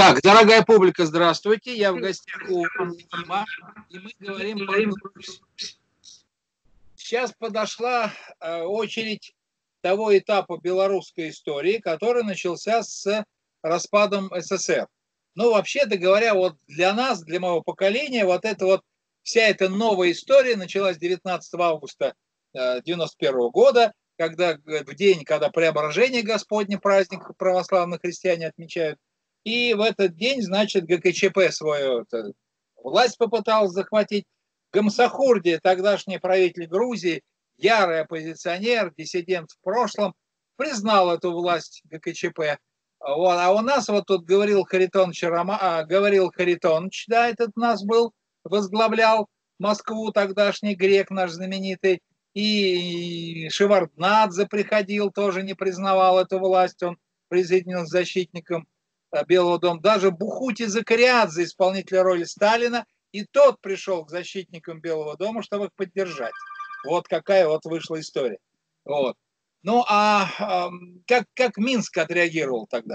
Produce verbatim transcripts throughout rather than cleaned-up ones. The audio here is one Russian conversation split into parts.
Так, дорогая публика, здравствуйте. Я в гостях у Вадима, и мы говорим про Беларусь. Сейчас подошла э, очередь того этапа белорусской истории, который начался с распадом СССР. Ну, вообще-то говоря, вот для нас, для моего поколения, вот эта вот вся эта новая история началась девятнадцатого августа девяносто первого года, когда в день, когда Преображение Господне, праздник православных христиане отмечают. И в этот день, значит, ГКЧП свою это, власть попыталась захватить. Гамсахурди, тогдашний правитель Грузии, ярый оппозиционер, диссидент в прошлом, признал эту власть ГКЧП. Вот. А у нас вот тут говорил Харитонович, а, говорил Харитонович, да, этот нас был, возглавлял Москву, тогдашний грек наш знаменитый, и Шеварднадзе приходил, тоже не признавал эту власть, он присоединился к защитникам Белого дома. Даже Бухути Закариадзе, исполнитель роли Сталина, и тот пришел к защитникам Белого дома, чтобы их поддержать. Вот какая вот вышла история. Вот. Ну, а, а как, как Минск отреагировал тогда?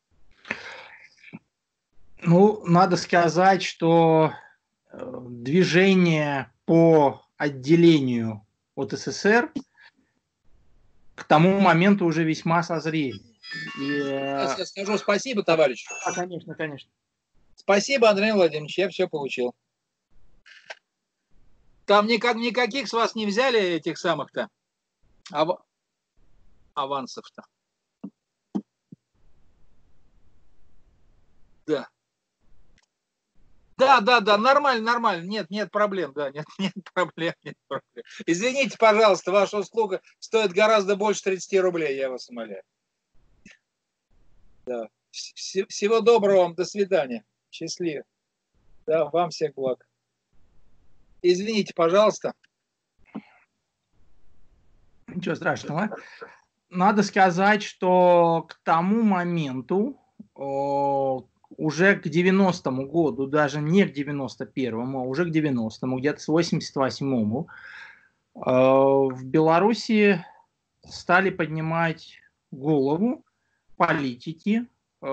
Ну, надо сказать, что движение по отделению от СССР к тому моменту уже весьма созрели. И... Сейчас я скажу спасибо, товарищ. А, конечно, конечно. Спасибо, Андрей Владимирович, я все получил. Там никак, никаких с вас не взяли этих самых-то ав... авансов-то. Да. Да, да, да, нормально, нормально. Нет, нет проблем, да, нет, нет проблем, нет проблем. Извините, пожалуйста, ваша услуга стоит гораздо больше тридцати рублей, я вас умоляю. Да. Всего доброго вам, до свидания. Счастливо. Да, вам всех благ. Извините, пожалуйста. Ничего страшного. Надо сказать, что к тому моменту, уже к девяностому году, даже не к девяносто первому, а уже к девяностому, где-то с восемьдесят восьмому, в Беларуси стали поднимать голову политики,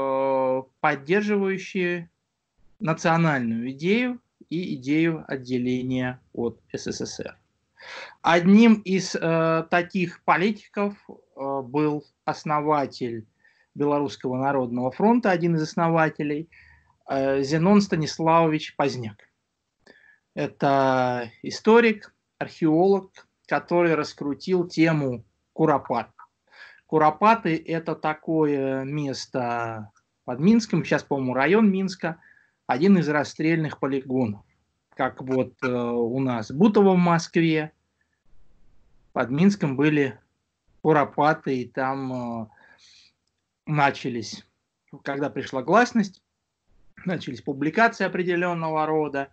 поддерживающие национальную идею и идею отделения от СССР. Одним из э, таких политиков э, был основатель Белорусского народного фронта, один из основателей, э, Зенон Станиславович Поздняк. Это историк, археолог, который раскрутил тему Куропат. Куропаты – это такое место под Минском, сейчас, по-моему, район Минска, один из расстрельных полигонов. Как вот э, у нас Бутово в Москве, под Минском были Куропаты, и там э, начались, когда пришла гласность, начались публикации определенного рода,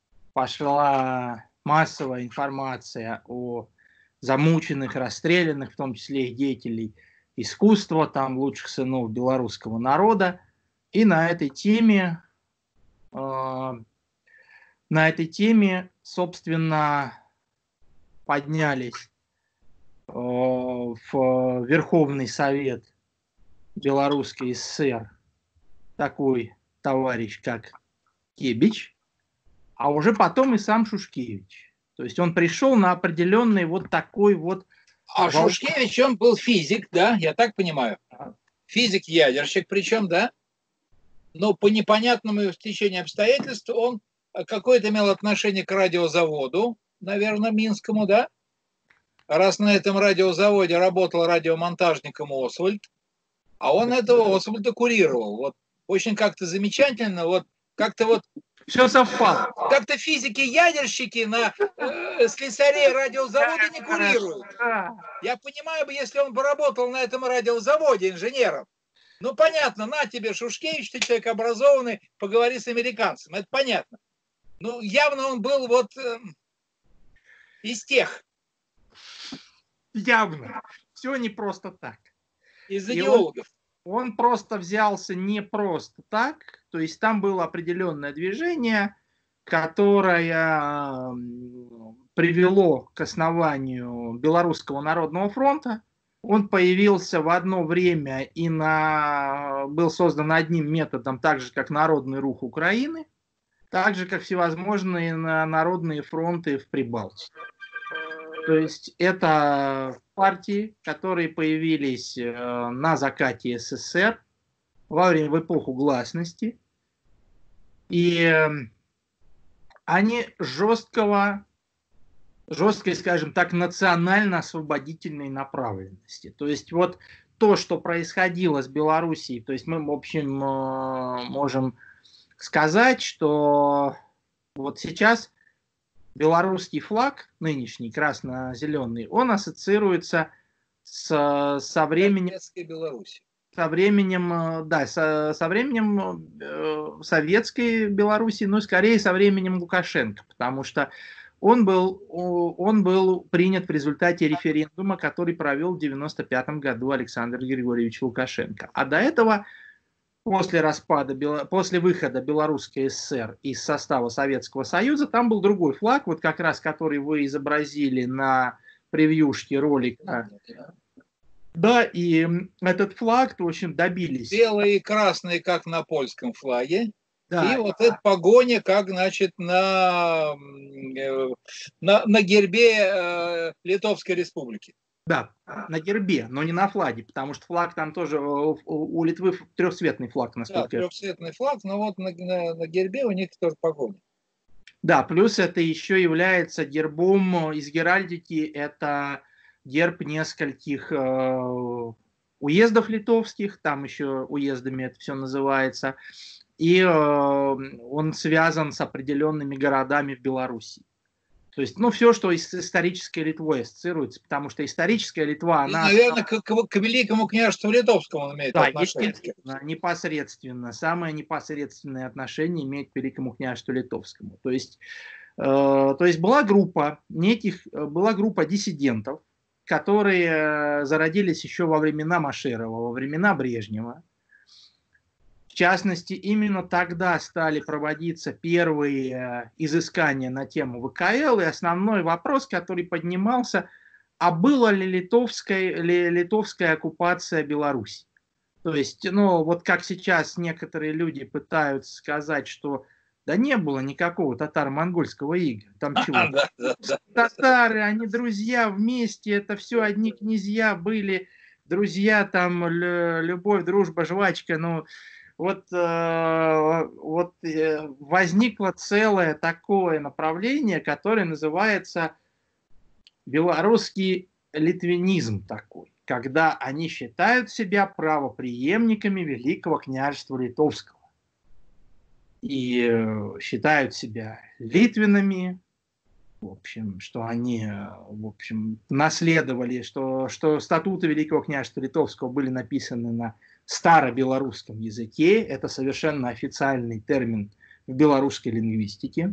пошла массовая информация о замученных, расстрелянных, в том числе и деятелей искусства, там лучших сынов белорусского народа, и на этой теме э, на этой теме, собственно, поднялись э, в Верховный Совет Белорусской ССР такой товарищ, как Кебич, а уже потом и сам Шушкевич. То есть он пришел на определенный вот такой вот... А Шушкевич, он был физик, да, я так понимаю? Физик-ядерщик, причем, да? Но по непонятному стечению обстоятельств он какое-то имел отношение к радиозаводу, наверное, Минскому, да? Раз на этом радиозаводе работал радиомонтажником Освальд, а он этого Освальда курировал. Вот очень как-то замечательно, вот как-то вот все совпало. Как-то физики-ядерщики на э, слесарей радиозавода не курируют. Я понимаю бы, если он бы работал на этом радиозаводе инженером. Ну, понятно, на тебе, Шушкевич, ты человек образованный, поговори с американцем. Это понятно. Ну, явно он был вот э, из тех. Явно. Все не просто так. Из идеологов. Он, он просто взялся не просто так. То есть там было определенное движение, которое привело к основанию Белорусского народного фронта. Он появился в одно время и на... был создан одним методом, так же, как Народный рух Украины, так же, как всевозможные народные фронты в Прибалтике. То есть это партии, которые появились на закате СССР во время, в эпоху гласности. И они жесткого, жесткой, скажем так, национально-освободительной направленности. То есть вот то, что происходило с Белоруссией, то есть мы, в общем, можем сказать, что вот сейчас белорусский флаг, нынешний красно-зеленый, он ассоциируется с, со временем... Беларуси. Со временем, да, со, со временем э, советской Беларуси, но скорее со временем Лукашенко, потому что он был, он был принят в результате референдума, который провел в девяносто пятом году Александр Григорьевич Лукашенко. А до этого, после распада, после выхода Белорусской ССР из состава Советского Союза, там был другой флаг, вот как раз который вы изобразили на превьюшке ролика. Да, и этот флаг, в общем, добились. Белые и красные, как на польском флаге. Да. И вот эта погоня, как, значит, на, на, на гербе э, Литовской Республики. Да, на гербе, но не на флаге, потому что флаг там тоже, у, у Литвы трехцветный флаг, насколько да, трехцветный флаг, но вот на, на, на гербе у них тоже погоня. Да, плюс это еще является гербом из геральдики, это герб нескольких э, уездов литовских, там еще уездами это все называется, и э, он связан с определенными городами в Беларуси. То есть, ну, все, что с исторической Литвой ассоциируется, потому что историческая Литва, и, она... наверное, к, к, к Великому княжеству Литовскому он имеет да, отношение. Естественно, непосредственно, самое непосредственное отношение имеет к Великому княжеству Литовскому. То есть, э, то есть была группа неких, была группа диссидентов, которые зародились еще во времена Машерова, во времена Брежнева. В частности, именно тогда стали проводиться первые изыскания на тему ВКЛ, и основной вопрос, который поднимался, а была ли литовская, ли литовская оккупация Беларуси? То есть, ну, вот как сейчас некоторые люди пытаются сказать, что да не было никакого татаро-монгольского ига. Там чего? Да, да, да. Татары, они друзья вместе, это все одни князья были, друзья, там, любовь, дружба, жвачка, ну, вот, э, вот э, возникло целое такое направление, которое называется белорусский литвинизм такой, когда они считают себя правопреемниками Великого княжества Литовского. И э, считают себя литвинами, в общем, что они, в общем, наследовали, что, что статуты Великого княжества Литовского были написаны на старобелорусском языке. Это совершенно официальный термин в белорусской лингвистике.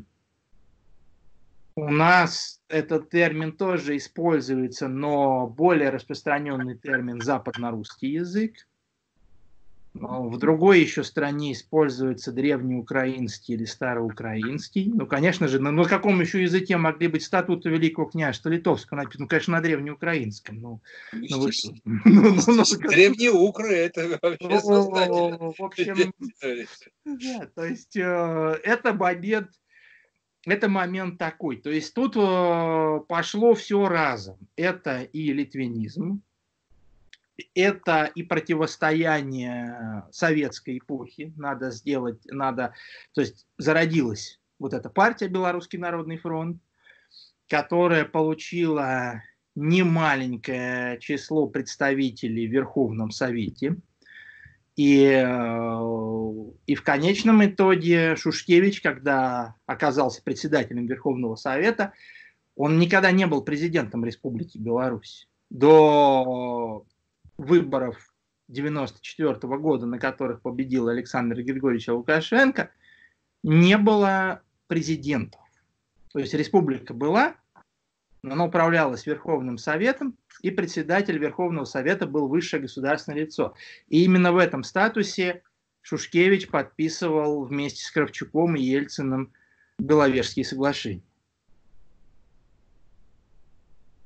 У нас этот термин тоже используется, но более распространенный термин западно-русский язык. В другой еще стране используется древнеукраинский или староукраинский. Ну, конечно же, на, на каком еще языке могли быть статуты Великого княжества Литовского написаны? Ну, конечно, на древнеукраинском. Ну, ну, вы, ну, ну, древнеукры, это вообще создатель. В общем, да, то есть э, это момент, это момент такой. То есть тут э, пошло все разом. Это и литвинизм, это и противостояние советской эпохи. Надо сделать, надо, то есть зародилась вот эта партия Белорусский народный фронт, которая получила немаленькое число представителей в Верховном Совете. И, и в конечном итоге Шушкевич, когда оказался председателем Верховного Совета, он никогда не был президентом Республики Беларусь. До выборов девяносто четвёртого года, на которых победил Александр Григорьевич Лукашенко, не было президентов. То есть республика была, но она управлялась Верховным Советом, и председатель Верховного Совета был высшее государственное лицо. И именно в этом статусе Шушкевич подписывал вместе с Кравчуком и Ельциным Беловежские соглашения.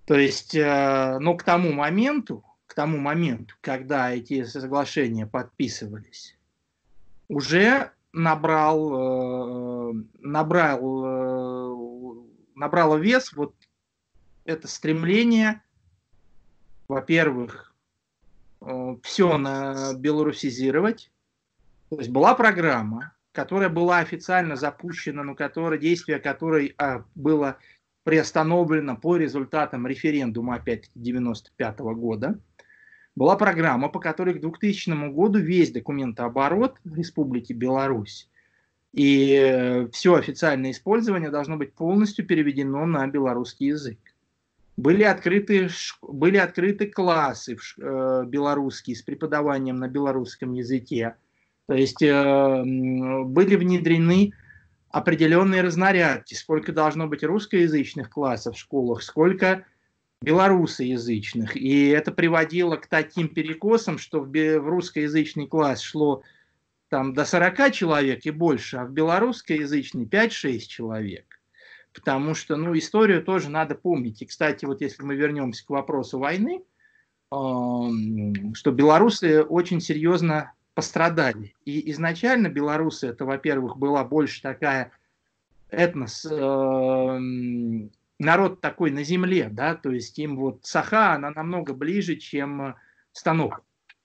То есть, э, ну, к тому моменту, к тому моменту, когда эти соглашения подписывались, уже набрал, э, набрал, э, набрало вес вот это стремление, во-первых, э, все на белорусизировать. То есть была программа, которая была официально запущена, но которая, действие которой а, было приостановлено по результатам референдума, опять-таки, девяносто пятого года. Была программа, по которой к двухтысячному году весь документооборот в Республике Беларусь и все официальное использование должно быть полностью переведено на белорусский язык. Были открыты, были открыты классы э, белорусские с преподаванием на белорусском языке. То есть э, были внедрены определенные разнарядки, сколько должно быть русскоязычных классов в школах, сколько белорусоязычных. И это приводило к таким перекосам, что в, в русскоязычный класс шло там, до сорока человек и больше, а в белорусскоязычный пять-шесть человек. Потому что, ну, историю тоже надо помнить. И, кстати, вот если мы вернемся к вопросу войны, э, что белорусы очень серьезно пострадали. И изначально белорусы, это, во-первых, была больше такая этнос, э, народ такой на земле, да, то есть им вот Саха, она намного ближе, чем станок.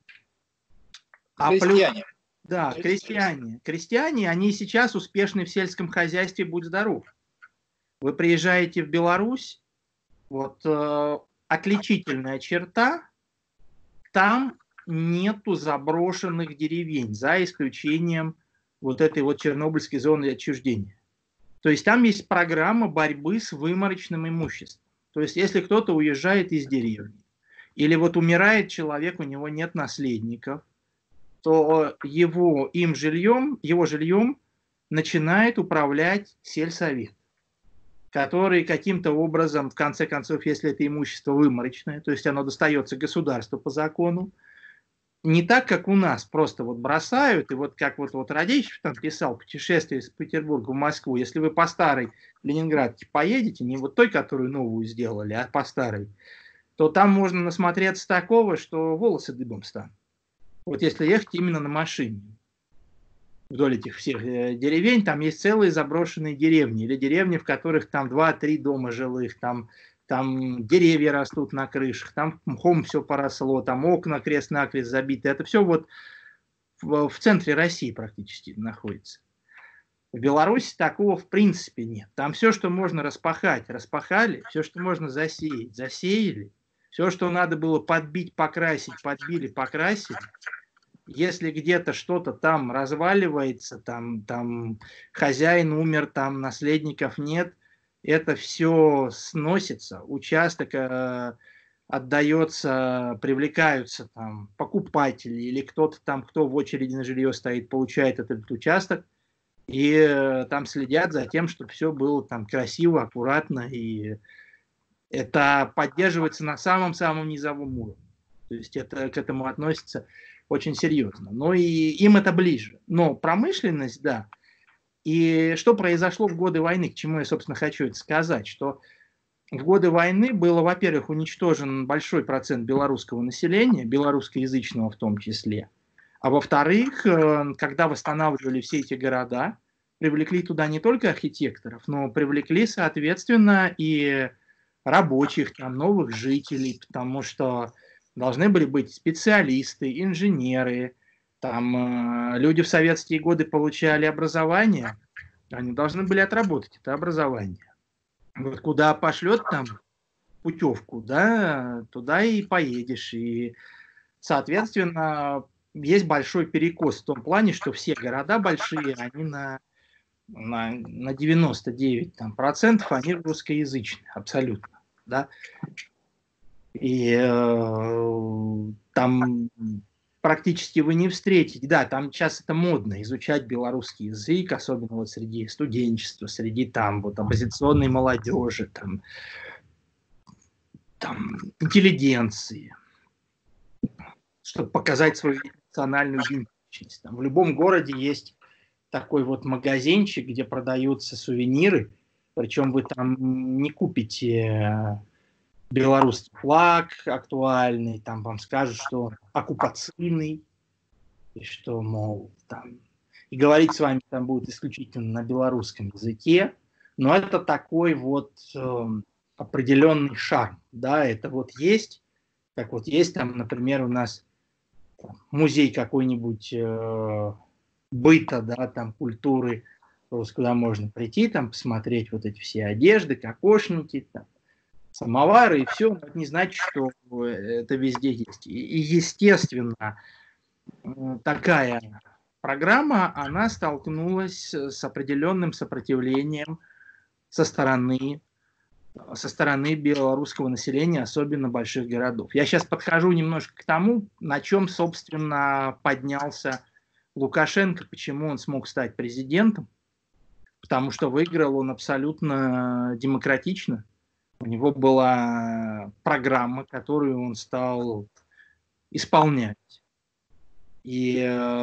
А крестьяне. Плюс, да, крестьяне. Крестьяне, они сейчас успешны в сельском хозяйстве, будь здоров. Вы приезжаете в Беларусь, вот э, отличительная черта, там нету заброшенных деревень, за исключением вот этой вот Чернобыльской зоны отчуждения. То есть там есть программа борьбы с выморочным имуществом. То есть если кто-то уезжает из деревни, или вот умирает человек, у него нет наследников, то его, им жильем, его жильем начинает управлять сельсовет, который каким-то образом, в конце концов, если это имущество выморочное, то есть оно достается государству по закону, не так, как у нас, просто вот бросают, и вот как вот, вот Радищев там писал «Путешествие из Петербурга в Москву», если вы по старой Ленинградке поедете, не вот той, которую новую сделали, а по старой, то там можно насмотреться такого, что волосы дыбом станут. Вот если ехать именно на машине вдоль этих всех деревень, там есть целые заброшенные деревни, или деревни, в которых там два-три дома жилых, там там деревья растут на крышах, там мхом все поросло, там окна крест-накрест забиты. Это все вот в, в центре России практически находится. В Беларуси такого в принципе нет. Там все, что можно распахать, распахали, все, что можно засеять, засеяли, все, что надо было подбить, покрасить, подбили, покрасили. Если где-то что-то там разваливается, там, там хозяин умер, там наследников нет, это все сносится, участок э, отдается, привлекаются там покупатели или кто-то там, кто в очереди на жилье стоит, получает этот участок, и э, там следят за тем, чтобы все было там красиво, аккуратно, и это поддерживается на самом-самом низовом уровне. То есть это к этому относится очень серьезно. Но и им это ближе. Но промышленность, да. И что произошло в годы войны, к чему я, собственно, хочу это сказать, что в годы войны было, во-первых, уничтожен большой процент белорусского населения, белорусскоязычного в том числе, а во-вторых, когда восстанавливали все эти города, привлекли туда не только архитекторов, но привлекли, соответственно, и рабочих, там, новых жителей, потому что должны были быть специалисты, инженеры. Там э, люди в советские годы получали образование, они должны были отработать это образование. Вот куда пошлет там путевку, да, туда и поедешь. И, соответственно, есть большой перекос в том плане, что все города большие, они на, на, на девяносто девять там, процентов они русскоязычные, абсолютно. Да? И э, там практически вы не встретите. Да, там сейчас это модно изучать белорусский язык, особенно вот среди студенчества, среди там вот оппозиционной молодежи, там, там интеллигенции, чтобы показать свою национальную идентичность. Там в любом городе есть такой вот магазинчик, где продаются сувениры, причем вы там не купите белорусский флаг актуальный, там вам скажут, что он оккупационный, и что, мол, там, и говорить с вами там будет исключительно на белорусском языке, но это такой вот э, определенный шарм, да, это вот есть, как вот есть там, например, у нас там, музей какой-нибудь э, быта, да, там, культуры, куда можно прийти, там, посмотреть вот эти все одежды, кокошники, там, самовары и все, это не значит, что это везде есть. И, и естественно, такая программа, она столкнулась с определенным сопротивлением со стороны, со стороны белорусского населения, особенно больших городов. Я сейчас подхожу немножко к тому, на чем, собственно, поднялся Лукашенко, почему он смог стать президентом, потому что выиграл он абсолютно демократично. У него была программа, которую он стал исполнять. И,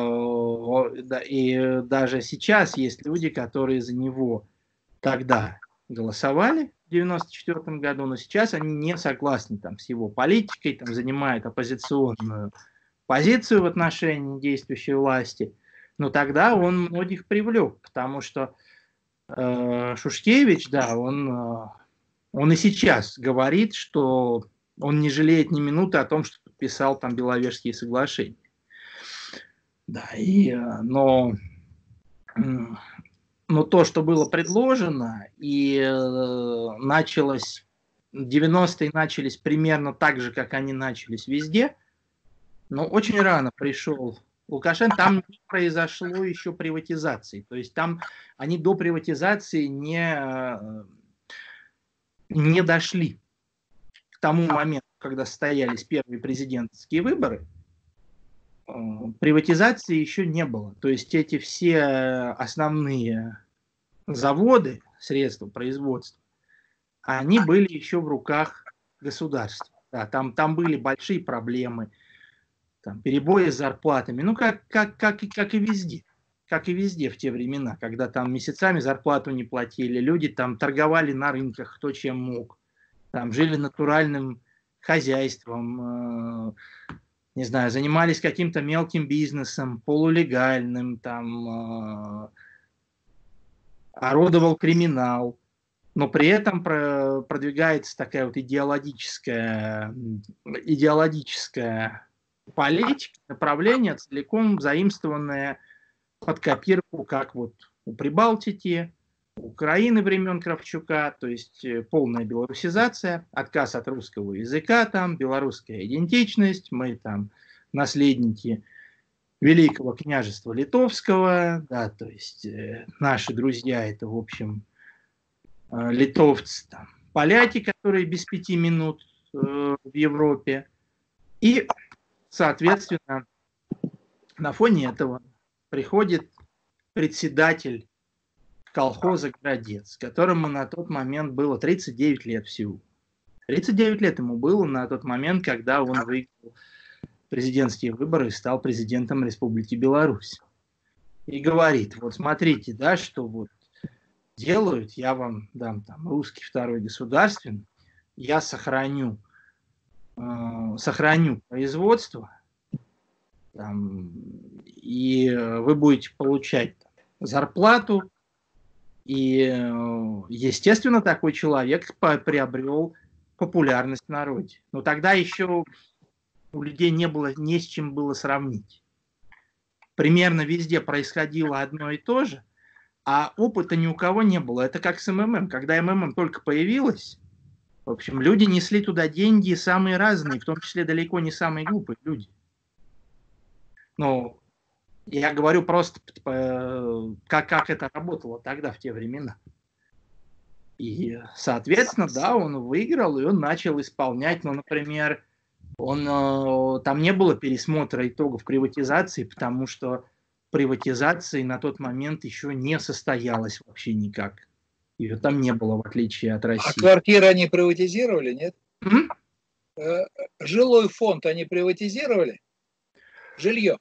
и даже сейчас есть люди, которые за него тогда голосовали в девяносто четвёртом году, но сейчас они не согласны там, с его политикой, там, занимают оппозиционную позицию в отношении действующей власти. Но тогда он многих привлек, потому что э, Шушкевич, да, он, э, он и сейчас говорит, что он не жалеет ни минуты о том, что подписал там Беловежские соглашения. Да, и, но, но то, что было предложено, и э, началось, девяностые начались примерно так же, как они начались везде, но очень рано пришел Лукашенко, там не произошло еще приватизации, то есть там они до приватизации не, не дошли к тому моменту, когда состоялись первые президентские выборы. Приватизации еще не было. То есть эти все основные заводы, средства производства, они были еще в руках государства. Да, там, там были большие проблемы, там, перебои с зарплатами, ну как, как, как, как и везде. Как и везде в те времена, когда там месяцами зарплату не платили, люди там торговали на рынках кто чем мог, там жили натуральным хозяйством, не знаю, занимались каким-то мелким бизнесом, полулегальным, там, э, орудовал криминал, но при этом про, продвигается такая вот идеологическая, идеологическая политика, направление, целиком заимствованное под копирку, как вот у Прибалтики, Украины времен Кравчука, то есть полная белорусизация, отказ от русского языка, там, белорусская идентичность, мы там наследники Великого княжества Литовского, да, то есть э, наши друзья это, в общем, э, литовцы, там, поляки, которые без пяти минут э, в Европе, и, соответственно, на фоне этого приходит председатель колхоза «Городец», которому на тот момент было тридцать девять лет всего. тридцать девять лет ему было на тот момент, когда он выиграл президентские выборы и стал президентом Республики Беларусь. И говорит, вот смотрите, да, что вот делают, я вам дам там русский второй государственный, я сохраню, э, сохраню производство, там, и вы будете получать там зарплату. И, естественно, такой человек приобрел популярность в народе. Но тогда еще у людей не было, не с чем было сравнить. Примерно везде происходило одно и то же, а опыта ни у кого не было. Это как с МММ. Когда МММ только появилась, в общем, люди несли туда деньги самые разные, в том числе далеко не самые глупые люди. Но я говорю просто, как, как это работало тогда, в те времена. И, соответственно, да, он выиграл, и он начал исполнять, ну, например, он, там не было пересмотра итогов приватизации, потому что приватизации на тот момент еще не состоялось вообще никак. Ее там не было, в отличие от России. А квартиры они приватизировали, нет? М? Жилой фонд они приватизировали? Жилье?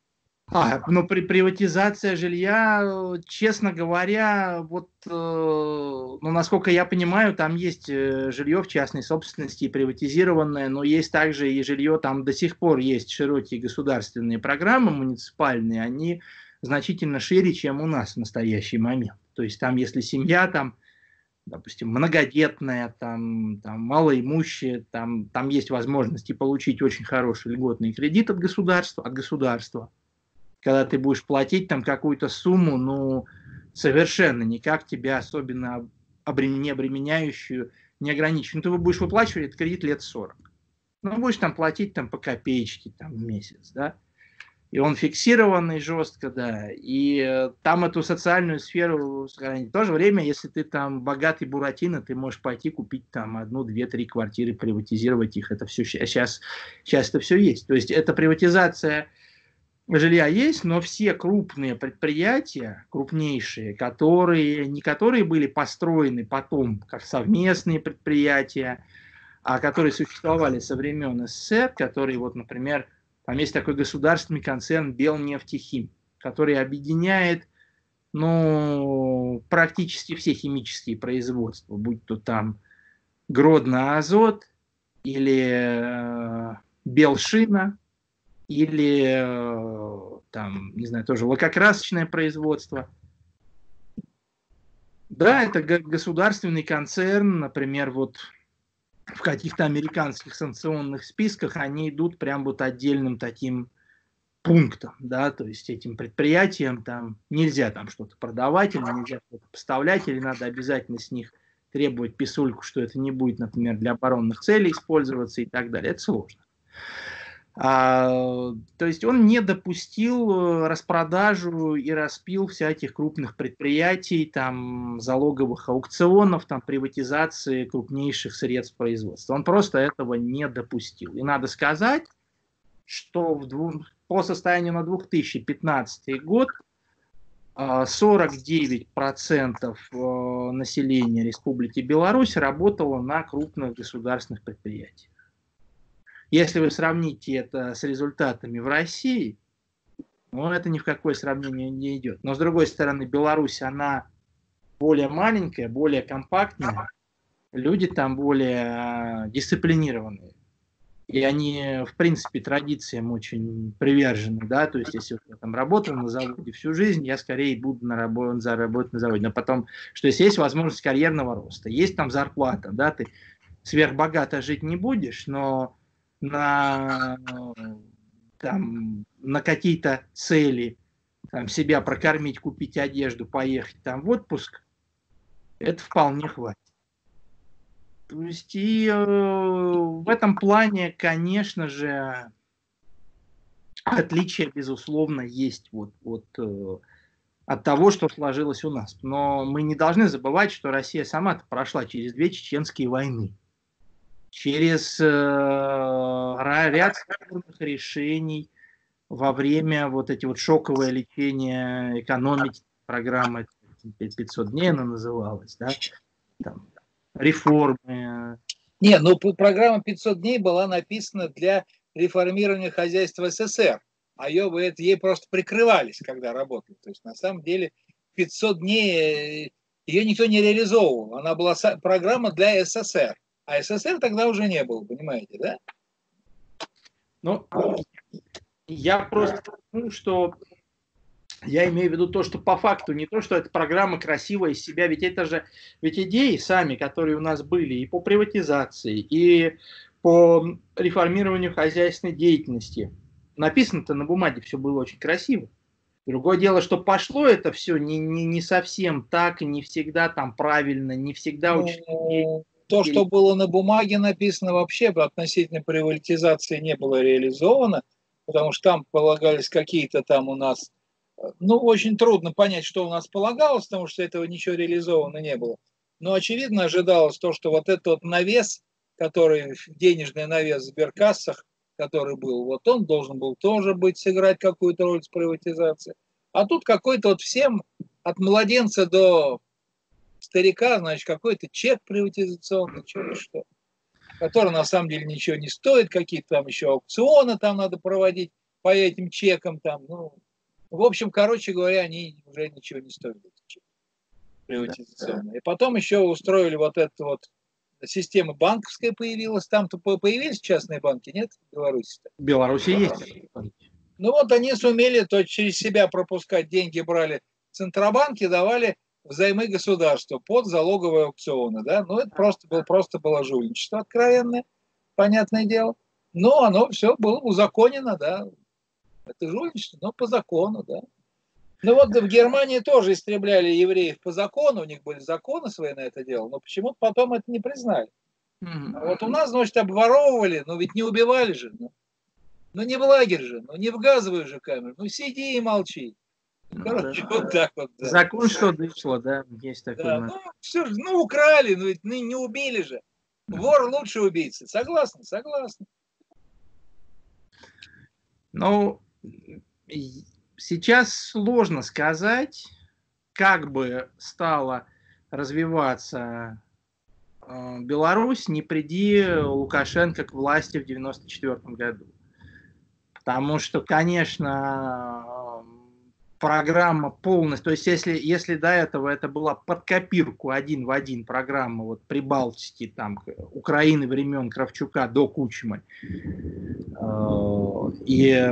А, ну, при приватизация жилья, честно говоря, вот, э, ну, насколько я понимаю, там есть э, жилье в частной собственности приватизированное, но есть также и жилье, там до сих пор есть широкие государственные программы муниципальные, они значительно шире, чем у нас в настоящий момент. То есть там, если семья там, допустим, многодетная, там, там малоимущая, там, там есть возможность получить очень хороший льготный кредит от государства, от государства. Когда ты будешь платить там какую-то сумму, ну, совершенно никак тебя особенно обрем... не обременяющую, не ограниченную. Ну, ты будешь выплачивать этот кредит лет сорок. Ну, будешь там платить там по копеечке там, в месяц, да. И он фиксированный жестко, да. И э, там эту социальную сферу сохранить. В то же время, если ты там богатый буратино, ты можешь пойти купить там одну, две, три квартиры, приватизировать их. Это все сейчас, сейчас это все есть. То есть это приватизация жилья есть, но все крупные предприятия, крупнейшие, которые, не которые были построены потом как совместные предприятия, а которые существовали со времен СССР, которые, вот, например, там есть такой государственный концерн Белнефтехим, который объединяет, ну, практически все химические производства, будь то там Гродно-Азот или э, Белшина, или э, там, не знаю, тоже лакокрасочное производство. Да, это государственный концерн, например, вот в каких-то американских санкционных списках они идут прям вот отдельным таким пунктом, да, то есть этим предприятиям там нельзя там что-то продавать, или нельзя что-то поставлять, или надо обязательно с них требовать писульку, что это не будет, например, для оборонных целей использоваться и так далее. Это сложно. А, то есть он не допустил распродажу и распил всяких крупных предприятий, там, залоговых аукционов, там, приватизации крупнейших средств производства. Он просто этого не допустил. И надо сказать, что в дву... по состоянию на две тысячи пятнадцатый год сорок девять процентов населения Республики Беларусь работало на крупных государственных предприятиях. Если вы сравните это с результатами в России, ну, это ни в какое сравнение не идет. Но, с другой стороны, Беларусь, она более маленькая, более компактная, люди там более дисциплинированные. И они, в принципе, традициям очень привержены, да, то есть, если я там работал на заводе всю жизнь, я скорее буду на работу, заработать на заводе. Но потом, что если есть возможность карьерного роста, есть там зарплата, да, ты сверхбогато жить не будешь, но на, там, на какие-то цели, там, себя прокормить, купить одежду, поехать там в отпуск, это вполне хватит. То есть и э, в этом плане, конечно же, отличия, безусловно, есть вот, вот, э, от того, что сложилось у нас. Но мы не должны забывать, что Россия сама прошла через две чеченские войны, через э, ряд спорных решений во время вот эти вот шоковое лечение экономики, программа пятьсот дней она называлась, да, там, реформы. Не, ну программа пятьсот дней была написана для реформирования хозяйства СССР, а ее, ей просто прикрывались, когда работали. То есть на самом деле пятьсот дней ее никто не реализовывал. Она была программа для СССР, а СССР тогда уже не было, понимаете, да? Ну, я просто думаю, что я имею в виду то, что по факту не то, что эта программа красивая из себя, ведь это же, ведь идеи сами, которые у нас были и по приватизации, и по реформированию хозяйственной деятельности, написано-то на бумаге все было очень красиво. Другое дело, что пошло это все не, не, не совсем так, и не всегда там правильно, не всегда ну, очень... То, что было на бумаге написано, вообще относительно приватизации не было реализовано, потому что там полагались какие-то там у нас... Ну, очень трудно понять, что у нас полагалось, потому что этого ничего реализовано не было. Но, очевидно, ожидалось то, что вот этот вот навес, который, денежный навес в сберкассах, который был, вот он должен был тоже быть, сыграть какую-то роль в приватизации. А тут какой-то вот всем, от младенца до старика, значит, какой-то чек приватизационный, что, который на самом деле ничего не стоит, какие-то там еще аукционы там надо проводить по этим чекам, там, ну, В общем, короче говоря, они уже ничего не стоят, приватизационные. И потом еще устроили вот эту вот система банковская появилась. Там-то появились частные банки, нет, в Беларуси? В Беларуси есть. Ну вот они сумели то через себя пропускать деньги, брали центробанки, давали взаймы государству под залоговые аукционы, да, ну это просто было, просто было жульничество откровенное, понятное дело, но оно все было узаконено, да, это жульничество, но по закону, да. Ну вот в Германии тоже истребляли евреев по закону, у них были законы свои на это дело, но почему-то потом это не признали. А вот у нас, значит, обворовывали, но ведь не убивали же, ну, ну не в лагерь же, ну не в газовую же камеру, ну сиди и молчи. Ну, короче, да. вот так вот. Да. Закон, что дышло, да, есть такой. Да, ну, все, ну, украли, ну, ведь не, не убили же. Вор лучше убийцы. Согласны? Согласны. Ну, сейчас сложно сказать, как бы стала развиваться э, Беларусь, не приди Лукашенко к власти в девяносто четвёртом году. Потому что, конечно, программа полностью, то есть если, если до этого это была под копирку один в один программа вот Прибалтики, там, Украины времен Кравчука до Кучмы, э, и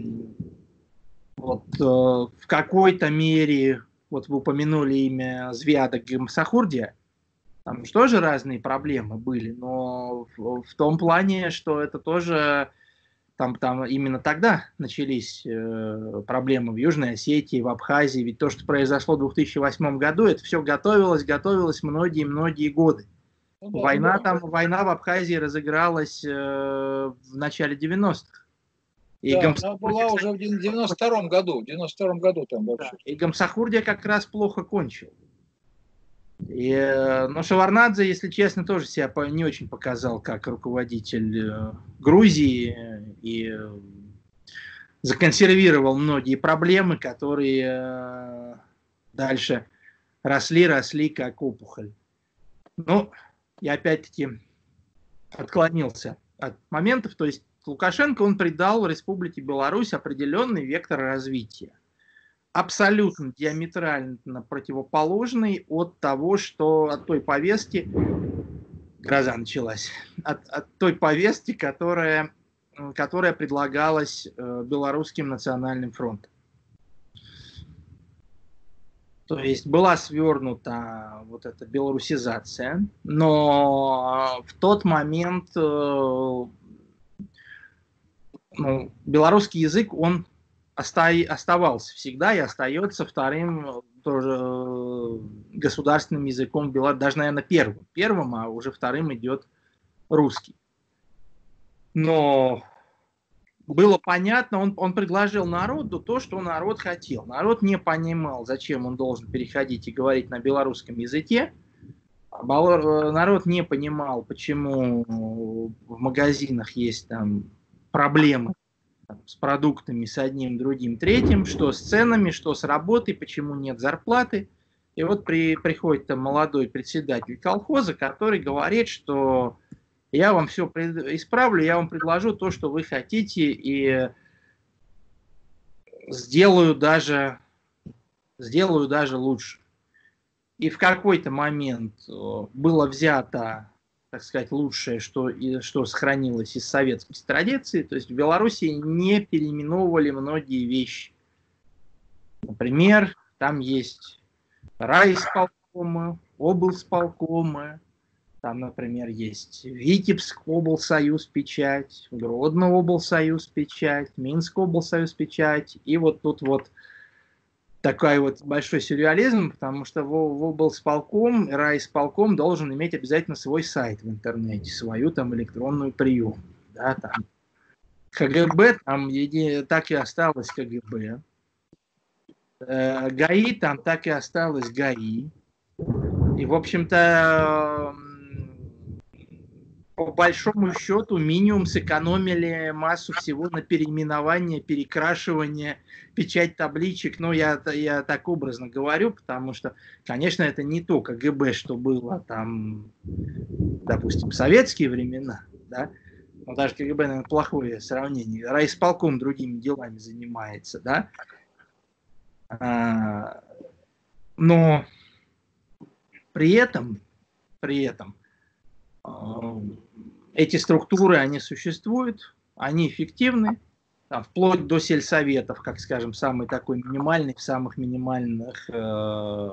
вот э, в какой-то мере, вот вы упомянули имя Звяда Гамсахурдия, там же тоже разные проблемы были, но в, в том плане, что это тоже там, там именно тогда начались э, проблемы в Южной Осетии, в Абхазии, ведь то, что произошло в две тысячи восьмом году, это все готовилось, готовилось многие-многие годы. Ну, да, война, да. Там, война в Абхазии разыгралась э, в начале девяностых. И да, Гамсахурдия, она была уже в девяносто втором году, в девяносто втором году там вообще. Да, и Гамсахурдия как раз плохо кончил. И, но Шеварднадзе, если честно, тоже себя не очень показал как руководитель Грузии и законсервировал многие проблемы, которые дальше росли, росли как опухоль. Ну, я опять-таки отклонился от моментов, то есть Лукашенко, он придал Республике Беларусь определенный вектор развития, абсолютно диаметрально противоположный от того, что от той повестки, гроза началась, от, от той повестки, которая, которая предлагалась э, Белорусским национальным фронтом. То есть была свернута вот эта белорусизация, но в тот момент э, ну, белорусский язык, он оставался всегда и остается вторым тоже государственным языком, даже, наверное, первым. Первым, а уже вторым идет русский. Но было понятно, он, он предложил народу то, что народ хотел. Народ не понимал, зачем он должен переходить и говорить на белорусском языке. Народ не понимал, почему в магазинах есть там проблемы с продуктами, с одним, другим, третьим, что с ценами, что с работой, почему нет зарплаты. И вот при, приходит там молодой председатель колхоза, который говорит, что я вам все исправлю, я вам предложу то, что вы хотите, и сделаю даже, сделаю даже лучше. И в какой-то момент было взято, так сказать, лучшее, что, и, что сохранилось из советской традиции. То есть в Беларуси не переименовывали многие вещи. Например, там есть райисполкомы, облсполкомы, там, например, есть Витебск облсоюз печать, Гродно облсоюз печать, Минск облсоюз печать. И вот тут вот такой вот большой сюрреализм, потому что в, в облсполком, райисполком должен иметь обязательно свой сайт в интернете, свою там электронную приемную. Да, там. КГБ там еди, так и осталось КГБ. Э, ГАИ там так и осталось ГАИ. И, в общем-то, по большому счету, минимум сэкономили массу всего на переименование, перекрашивание, печать табличек. Ну, я, я так образно говорю, потому что, конечно, это не то КГБ, что было там, допустим, в советские времена, да. Но даже КГБ, наверное, плохое сравнение. Райисполком другими делами занимается, да. Но при этом, при этом эти структуры, они существуют, они эффективны, там, вплоть до сельсоветов, как, скажем, самый такой минимальный, в самых минимальных э,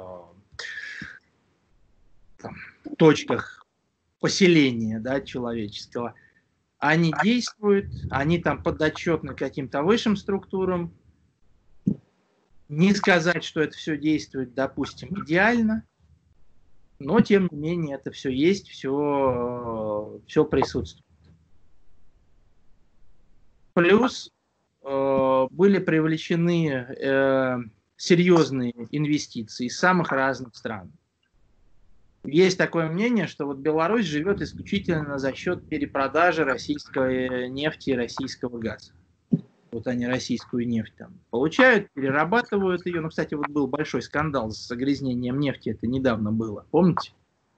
там, точках поселения, да, человеческого. Они действуют, они там подотчетны каким-то высшим структурам. Не сказать, что это все действует, допустим, идеально, но, тем не менее, это все есть, все, все присутствует. Плюс э, были привлечены э, серьезные инвестиции из самых разных стран. Есть такое мнение, что вот Беларусь живет исключительно за счет перепродажи российской нефти и российского газа. Вот они российскую нефть там получают, перерабатывают ее. Ну, кстати, вот был большой скандал с загрязнением нефти, это недавно было, помните?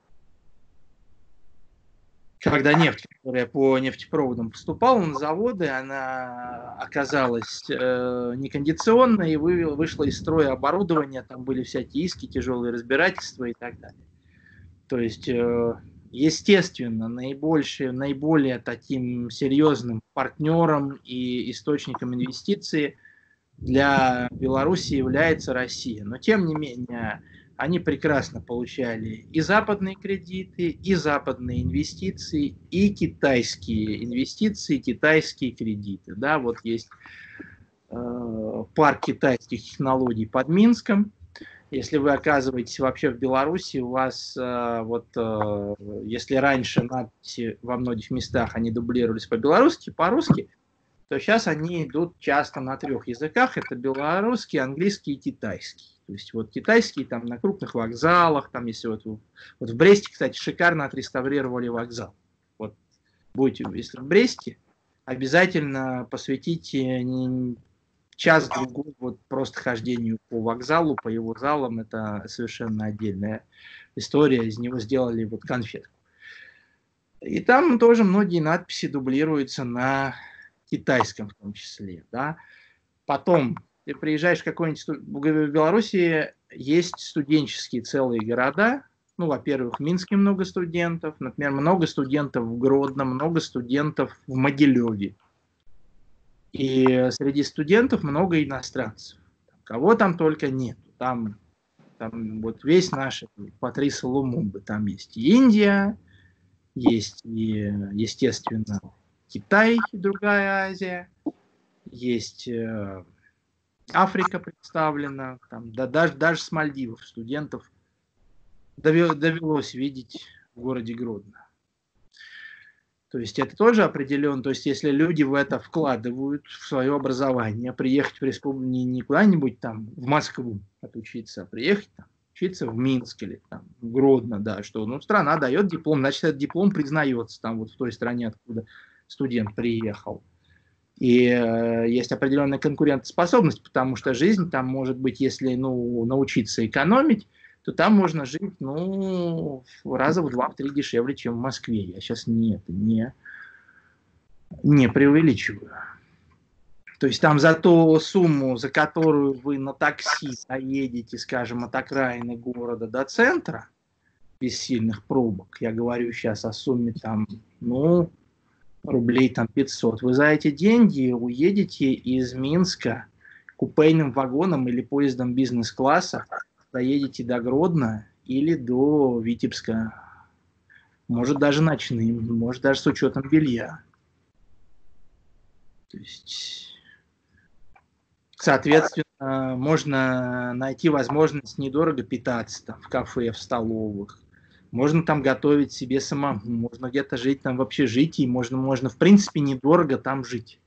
Когда нефть, которая по нефтепроводам поступала на заводы, она оказалась э, некондиционной и вывела, вышла из строя оборудование, там были всякие иски, тяжелые разбирательства и так далее. То есть, э, естественно, наибольшее, наиболее таким серьезным партнером и источником инвестиций для Беларуси является Россия. Но, тем не менее, они прекрасно получали и западные кредиты, и западные инвестиции, и китайские инвестиции, китайские кредиты. Да, вот есть э, парк китайских технологий под Минском. Если вы оказываетесь вообще в Беларуси, у вас э, вот, э, если раньше надписи во многих местах они дублировались по-белорусски, по-русски, то сейчас они идут часто на трех языках. Это белорусский, английский и китайский. То есть вот китайский там на крупных вокзалах, там если вот, вот в Бресте, кстати, шикарно отреставрировали вокзал. Вот будете, если в Бресте, обязательно посвятите час-другой вот просто хождению по вокзалу, по его залам. Это совершенно отдельная история. Из него сделали вот конфетку. И там тоже многие надписи дублируются на китайском в том числе. Да? Потом ты приезжаешь в какой-нибудь... В Беларуси есть студенческие целые города. Ну, во-первых, в Минске много студентов. Например, много студентов в Гродно, много студентов в Могилеве. И среди студентов много иностранцев. Кого там только нет. Там, там вот весь наш Патрис Лумумба. Там есть и Индия, есть и, естественно, Китай и другая Азия. Есть э, Африка представлена. Там, да, даже, даже с Мальдивов студентов довелось видеть в городе Гродно. То есть это тоже определенно, то есть если люди в это вкладывают, в свое образование, приехать в республику не, не куда-нибудь там в Москву отучиться, а приехать там, учиться в Минск или там в Гродно, да, что ну, страна дает диплом, значит этот диплом признается там вот в той стране, откуда студент приехал. И э, есть определенная конкурентоспособность, потому что жизнь там может быть, если ну, научиться экономить, то там можно жить, ну, раза в два-три дешевле, чем в Москве. Я сейчас не, это не, не преувеличиваю. То есть там за ту сумму, за которую вы на такси доедете, скажем, от окраины города до центра, без сильных пробок, я говорю сейчас о сумме там, ну, рублей там пятьсот, вы за эти деньги уедете из Минска купейным вагоном или поездом бизнес-класса, доедете до Гродно или до Витебска. Может, даже ночным, может, даже с учетом белья. То есть, соответственно, можно найти возможность недорого питаться там, в кафе, в столовых. Можно там готовить себе самому, можно где-то жить там в общежитии, можно, можно в принципе недорого там жить.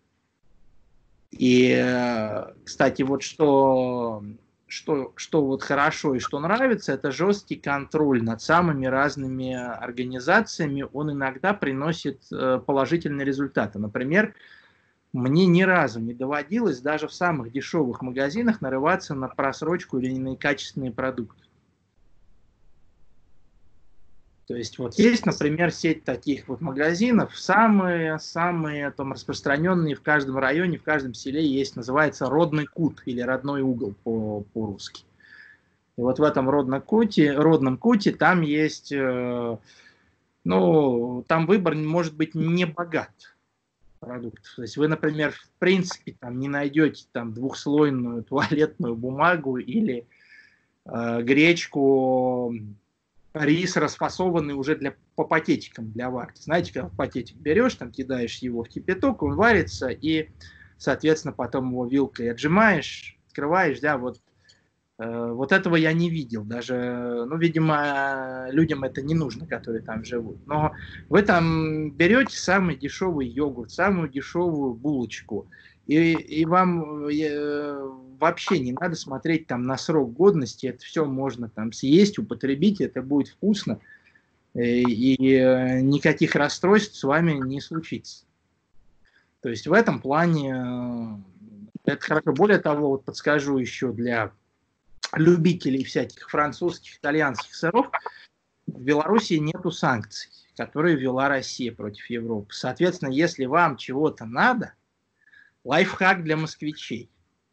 И, кстати, вот что... Что, что вот хорошо и что нравится, это жесткий контроль над самыми разными организациями. Он иногда приносит положительные результаты. Например, мне ни разу не доводилось даже в самых дешевых магазинах нарываться на просрочку или на некачественные продукты. То есть вот есть, например, сеть таких вот магазинов, самые-самые там распространенные в каждом районе, в каждом селе есть, называется родный кут или родной угол по- по-русски. И вот в этом родном куте, родном куте там есть, э, ну, там выбор может быть не богат продуктов. То есть вы, например, в принципе там не найдете там двухслойную туалетную бумагу или э, гречку, рис расфасованный уже для, по пакетикам для варки. Знаете, когда пакетик берешь, там кидаешь его в кипяток, он варится, и, соответственно, потом его вилкой отжимаешь, открываешь, да, вот, э, вот этого я не видел. Даже, ну, видимо, людям это не нужно, которые там живут. Но вы там берете самый дешевый йогурт, самую дешевую булочку, и, и вам э, вообще не надо смотреть там на срок годности, это все можно там съесть, употребить, это будет вкусно, и, и э, никаких расстройств с вами не случится. То есть в этом плане э, это хорошо. Более того, вот подскажу еще для любителей всяких французских, итальянских сыров, в Беларуси нету санкций, которые ввела Россия против Европы. Соответственно, если вам чего-то надо, лайфхак для москвичей.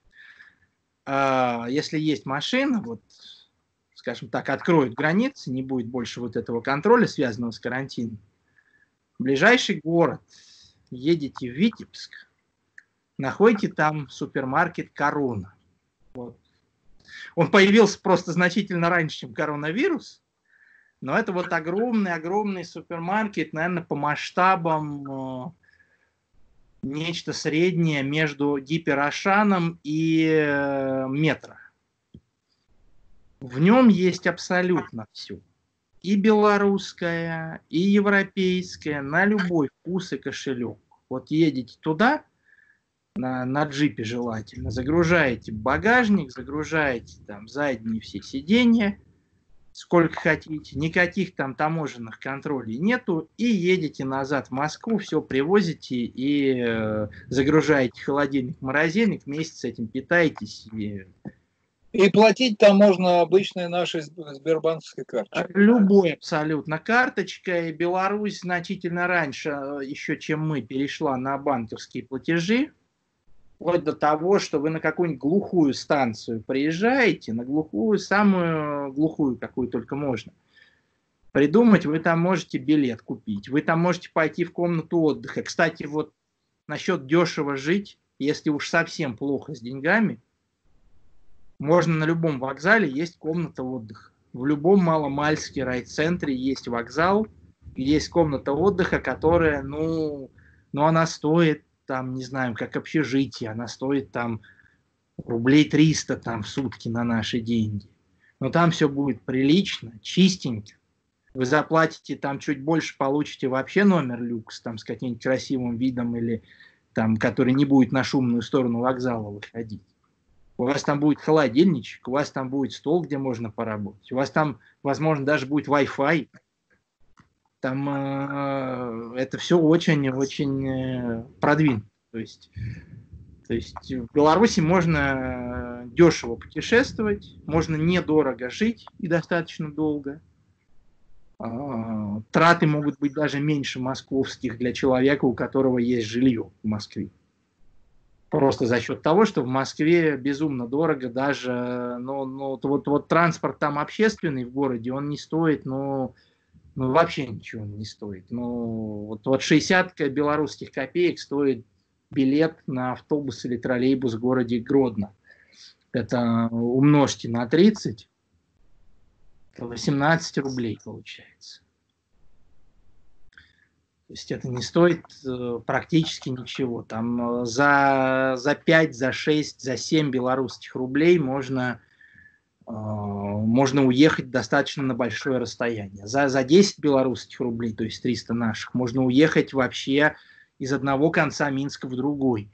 А, если есть машина, вот, скажем так, откроют границы, не будет больше вот этого контроля, связанного с карантином. В ближайший город едете в Витебск, находите там супермаркет «Корона». Вот. Он появился просто значительно раньше, чем коронавирус, но это вот огромный-огромный супермаркет, наверное, по масштабам нечто среднее между Гиперошаном и э, Метро. В нем есть абсолютно все. И белорусское, и европейское, на любой вкус и кошелек. Вот едете туда, на, на джипе желательно, загружаете багажник, загружаете там задние все сиденья, сколько хотите, никаких там таможенных контролей нету, и едете назад в Москву, все привозите и э, загружаете холодильник, морозильник, месяц этим питаетесь. И... и платить там можно обычной нашей сбербанковской карточкой. Любой абсолютно карточкой. Беларусь значительно раньше, еще чем мы, перешла на банковские платежи. Вплоть до того, что вы на какую-нибудь глухую станцию приезжаете, на глухую, самую глухую, какую только можно придумать, вы там можете билет купить, вы там можете пойти в комнату отдыха. Кстати, вот насчет дешево жить, если уж совсем плохо с деньгами, можно на любом вокзале есть комната отдыха. В любом маломальске райцентре есть вокзал, есть комната отдыха, которая, ну, ну она стоит там, не знаю, как общежитие, она стоит там рублей триста там в сутки на наши деньги. Но там все будет прилично, чистенько. Вы заплатите там чуть больше, получите вообще номер люкс, там с каким-нибудь красивым видом или там, который не будет на шумную сторону вокзала выходить. У вас там будет холодильничек, у вас там будет стол, где можно поработать. У вас там, возможно, даже будет Wi-Fi. Там э, это все очень-очень э, продвинуто. То есть, то есть в Беларуси можно дешево путешествовать, можно недорого жить и достаточно долго. Э, траты могут быть даже меньше московских для человека, у которого есть жилье в Москве. Просто за счет того, что в Москве безумно дорого даже, ну, ну вот, вот транспорт там общественный в городе, он не стоит, ну, ну вообще ничего не стоит. Ну, вот, вот шестьдесят белорусских копеек стоит билет на автобус или троллейбус в городе Гродно. Это умножьте на тридцать, это восемнадцать рублей получается. То есть это не стоит э, практически ничего. Там э, за, за пять, за шесть, за семь белорусских рублей можно, э, можно уехать достаточно на большое расстояние. За, за десять белорусских рублей, то есть триста наших, можно уехать вообще из одного конца Минска в другой.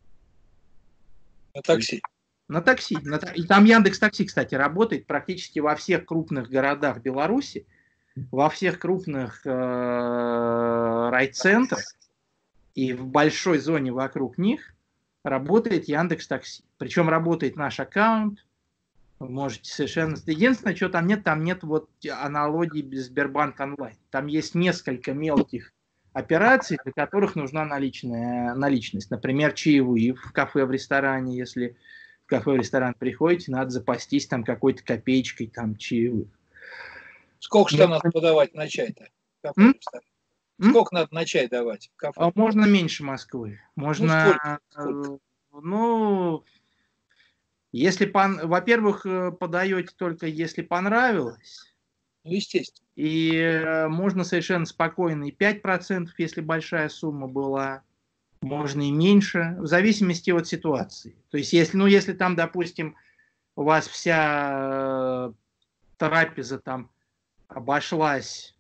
На такси. На такси. На, и там Яндекс.Такси, кстати, работает практически во всех крупных городах Беларуси. Во всех крупных э, райцентрах и в большой зоне вокруг них работает Яндекс.Такси. Причем работает наш аккаунт, Вы можете совершенно... Единственное, что там нет, там нет вот аналогии без Сбербанк онлайн. Там есть несколько мелких операций, для которых нужна наличная наличность. Например, чаевые в кафе, в ресторане. Если в кафе, в ресторан приходите, надо запастись там какой-то копеечкой там чаевых. Сколько же там надо подавать на чай-то? Кафе, ресторан? Сколько надо на чай давать в кафе? Можно меньше Москвы. Можно... Ну, сколько? Сколько? Ну, если, во-первых, подаете только если понравилось. Ну, естественно. И можно совершенно спокойно и пять процентов, если большая сумма была, можно и меньше, в зависимости от ситуации. То есть, если, ну, если там, допустим, у вас вся трапеза там обошлась,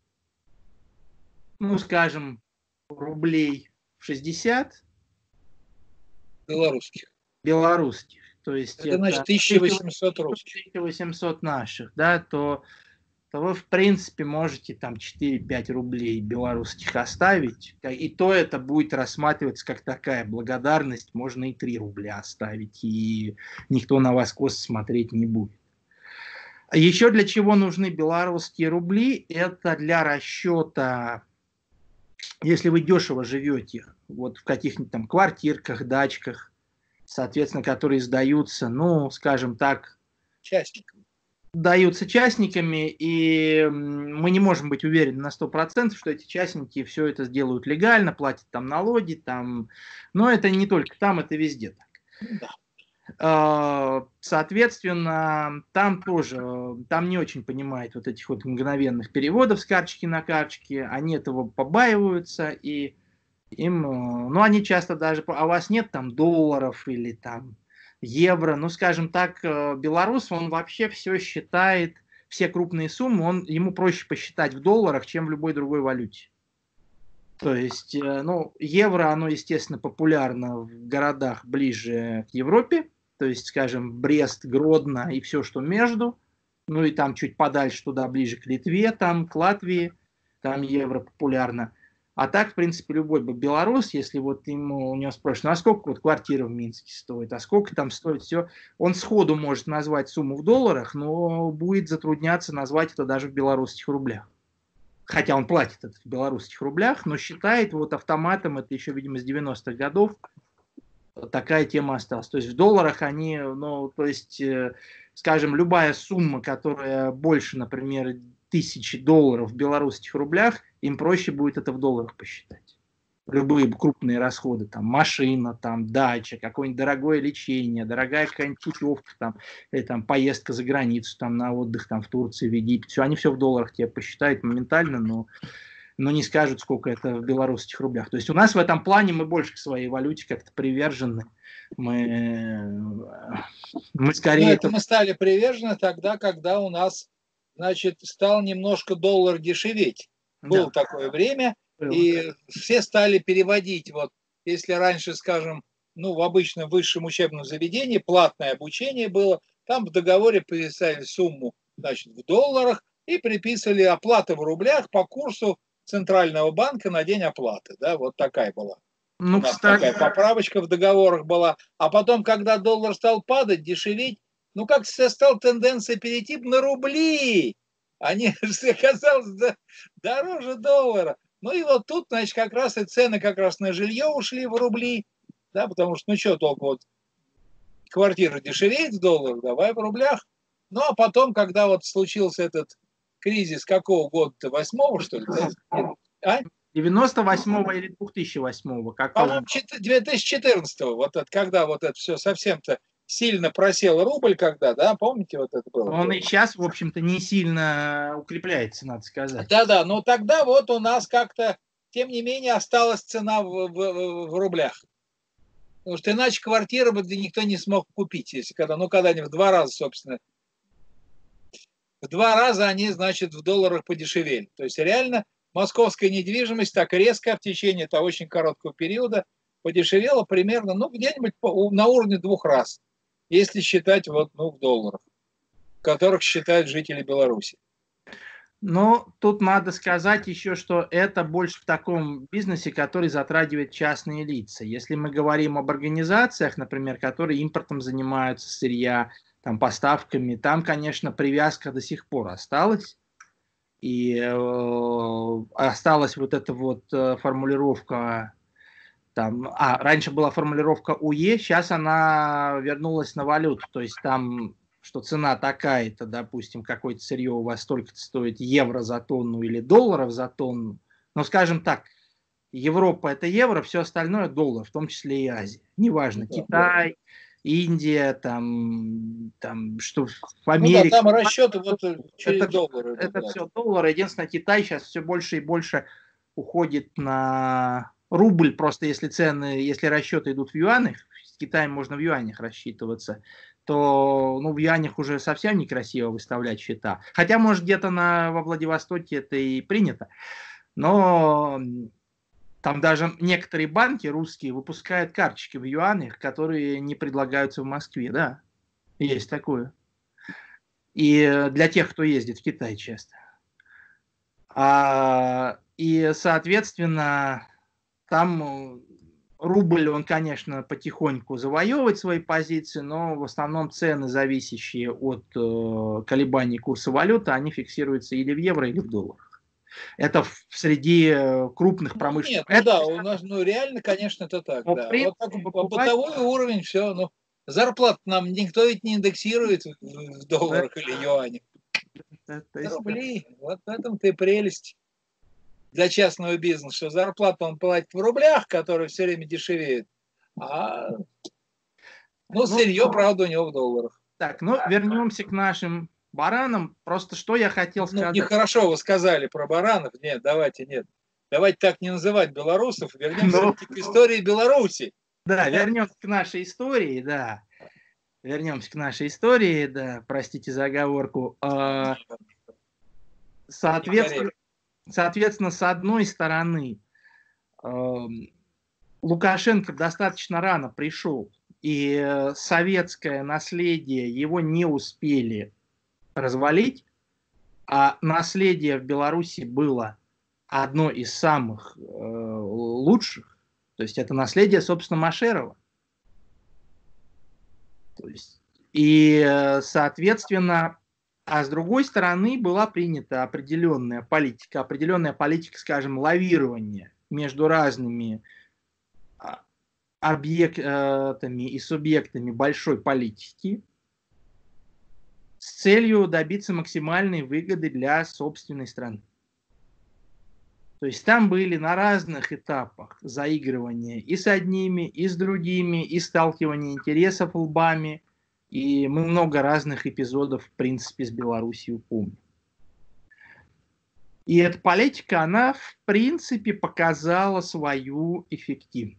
ну, скажем, рублей шестьдесят. Белорусских. Белорусских. То есть это, это значит, тысяча восемьсот русских. тысяча восемьсот наших, да, то, то вы, в принципе, можете там четыре-пять рублей белорусских оставить. И то это будет рассматриваться как такая благодарность. Можно и три рубля оставить, и никто на вас косо смотреть не будет. Еще для чего нужны белорусские рубли? Это для расчета, если вы дешево живете, вот в каких-нибудь там квартирках, дачках, соответственно, которые сдаются, ну, скажем так, частниками. Даются частниками, и мы не можем быть уверены на сто процентов, что эти частники все это сделают легально, платят там налоги, там, но это не только там, это везде так. Да. Соответственно, там тоже, там не очень понимают вот этих вот мгновенных переводов с карточки на карточки, они этого побаиваются, и им, ну, они часто даже, а у вас нет там долларов или там евро, ну, скажем так, белорус, он вообще все считает, все крупные суммы, он, ему проще посчитать в долларах, чем в любой другой валюте. То есть, ну, евро, оно, естественно, популярно в городах ближе к Европе, то есть, скажем, Брест, Гродно и все, что между, ну, и там чуть подальше туда, ближе к Литве, там, к Латвии, там евро популярно. А так, в принципе, любой бы белорус, если вот ему, у него спрашивают, ну а сколько вот квартира в Минске стоит, а сколько там стоит все, он сходу может назвать сумму в долларах, но будет затрудняться назвать это даже в белорусских рублях. Хотя он платит это в белорусских рублях, но считает вот автоматом, это еще, видимо, с девяностых годов, такая тема осталась. То есть в долларах они, ну, то есть, скажем, любая сумма, которая больше, например, тысячи долларов в белорусских рублях, им проще будет это в долларах посчитать. Любые крупные расходы, там, машина, там, дача, какое-нибудь дорогое лечение, дорогая какая-нибудь путевка, там, или там, поездка за границу, там, на отдых, там, в Турции, в Египте, все, они все в долларах тебе посчитают моментально, но, но не скажут, сколько это в белорусских рублях. То есть у нас в этом плане мы больше к своей валюте как-то привержены. Мы, мы скорее... Ну, это мы стали привержены тогда, когда у нас, значит, стал немножко доллар дешеветь. Было да. такое время, Было. И все стали переводить. Вот если раньше, скажем, ну, в обычном высшем учебном заведении платное обучение было, там в договоре писали сумму, значит, в долларах и приписывали оплату в рублях по курсу Центрального банка на день оплаты. Да, вот такая была. Ну, у нас кстати... такая поправочка в договорах была. А потом, когда доллар стал падать, дешеветь, ну, как стала тенденция перейти на рубли. Они оказалось дороже доллара. Ну и вот тут, значит, как раз и цены как раз на жилье ушли в рубли. Да, потому что, ну что, только вот квартира дешевеет в долларах, давай в рублях. Ну, а потом, когда вот случился этот кризис какого года-то, восьмого, что ли? А? девяносто восьмого или две тысячи восьмого? По-моему, две тысячи четырнадцатого, вот это, когда вот это все совсем-то сильно просел рубль, когда, да, помните, вот это было? Он и сейчас, в общем-то, не сильно укрепляется, надо сказать. Да-да, но тогда вот у нас как-то, тем не менее, осталась цена в, в, в рублях. Потому что иначе квартиру бы никто не смог купить, если когда, ну, когда-нибудь в два раза, собственно. В два раза они, значит, в долларах подешевели. То есть реально московская недвижимость так резко в течение этого очень короткого периода подешевела примерно, ну, где-нибудь на уровне двух раз, если считать вот, ну, в долларах, которых считают жители Беларуси. Ну, тут надо сказать еще, что это больше в таком бизнесе, который затрагивает частные лица. Если мы говорим об организациях, например, которые импортом занимаются сырья, там, поставками. Там, конечно, привязка до сих пор осталась. И э, осталась вот эта вот э, формулировка, там, а, раньше была формулировка УЕ, сейчас она вернулась на валюту, то есть там, что цена такая-то, допустим, какое-то сырье у вас столько-то стоит евро за тонну или долларов за тонну, но, скажем так, Европа это евро, все остальное доллар, в том числе и Азия, неважно, Да. Китай, Индия, там, там что в Ну да, Америке. там расчеты вот через Это, доллары. это Да. все доллары. Единственное, Китай сейчас все больше и больше уходит на рубль. Просто если цены, если расчеты идут в юанях, с Китаем можно в юанях рассчитываться, то ну, в юанях уже совсем некрасиво выставлять счета. Хотя, может, где-то на, во Владивостоке это и принято. Но там даже некоторые банки русские выпускают карточки в юанях, которые не предлагаются в Москве. Да, есть такое. И для тех, кто ездит в Китай часто. А, и, соответственно, там рубль, он, конечно, потихоньку завоевывает свои позиции, но в основном цены, зависящие от э, колебаний курса валюты, они фиксируются или в евро, или в долларах. Это в, среди крупных Ну, промышленных. нет, ну да, у нас, ну реально, конечно, это так, Но, в да. Вот так, принципе, покупать... бытовой уровень, все, ну, зарплат нам никто ведь не индексирует в, в долларах или юанях. Это, есть... Рубли, вот в этом-то и прелесть для частного бизнеса, что зарплату он платит в рублях, которые все время дешевеют, а ну, сырье, правда, у него в долларах. Так, ну, вернемся к нашим баранам. Просто что я хотел Ну, сказать. нехорошо вы сказали про баранов. Нет, давайте, нет. Давайте так не называть белорусов. Вернемся Ну, к истории Беларуси. да, вернемся к нашей истории, да. Вернемся к нашей истории, да, простите за оговорку. А, Соответственно, соответственно, с одной стороны, Лукашенко достаточно рано пришел, и советское наследие его не успели развалить, а наследие в Беларуси было одно из самых э, лучших. То есть это наследие, собственно, Машерова. То есть, и, соответственно, а с другой стороны была принята определенная политика, определенная политика, скажем, лавирования между разными объектами и субъектами большой политики с целью добиться максимальной выгоды для собственной страны. То есть там были на разных этапах заигрывания и с одними, и с другими, и сталкивания интересов лбами. И мы много разных эпизодов, в принципе, с Белоруссией помним. И эта политика, она, в принципе, показала свою эффективность.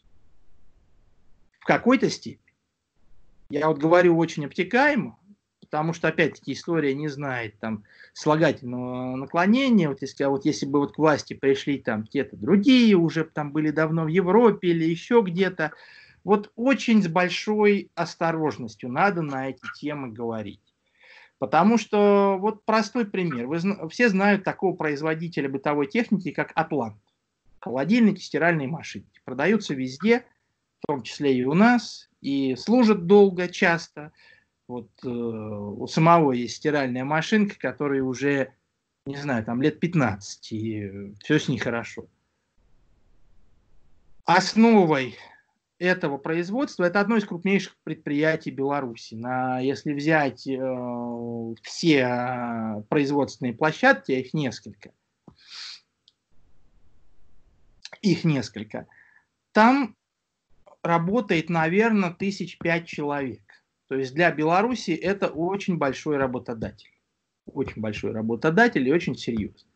В какой-то степени. Я вот говорю очень обтекаемо, потому что, опять-таки, история не знает там слагательного наклонения. Вот если, а вот если бы вот к власти пришли там где-то другие, уже там были давно в Европе или еще где-то, вот очень с большой осторожностью надо на эти темы говорить. Потому что, вот простой пример. Вы все знают такого производителя бытовой техники, как Атлант. Холодильники, стиральные машинки. Продаются везде, в том числе и у нас, и служат долго, часто. Вот э, у самого есть стиральная машинка, которая уже, не знаю, там лет пятнадцать, и все с ней хорошо. Основой этого производства это одно из крупнейших предприятий Беларуси. На, если взять э, все производственные площадки, их несколько, их несколько, там работает, наверное, тысяч пять человек. То есть для Беларуси это очень большой работодатель. Очень большой работодатель и очень серьезный.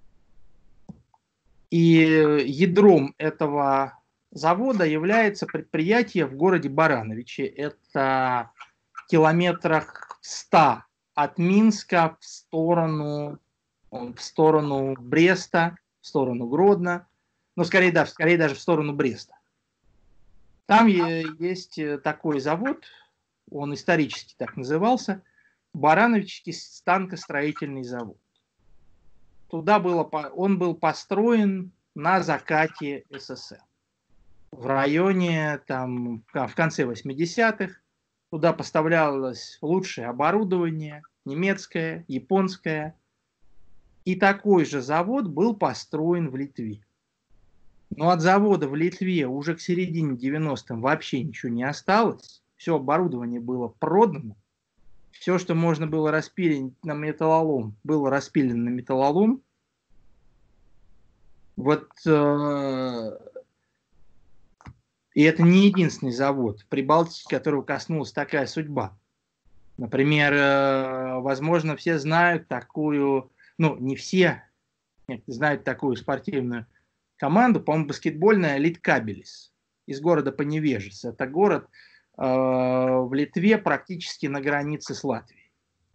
И ядром этого завода является предприятие в городе Барановичи. Это в километрах ста от Минска в сторону, в сторону Бреста, в сторону Гродно. Ну, скорее, да, скорее даже в сторону Бреста. Там есть такой завод, он исторически так назывался, Барановичский станкостроительный завод. Туда было, он был построен на закате СССР. В районе, там, в конце восьмидесятых, Туда поставлялось лучшее оборудование, немецкое, японское. И такой же завод был построен в Литве. Но от завода в Литве уже к середине девяностых вообще ничего не осталось. Все оборудование было продано. Все, что можно было распилить на металлолом, было распилено на металлолом. Вот, э, и это не единственный завод в Прибалтике, которого коснулась такая судьба. Например, э, возможно, все знают такую, ну, не все, нет, знают такую спортивную команду, по-моему, баскетбольная Литкабелис из города Поневежец. Это город э, в Литве практически на границе с Латвией.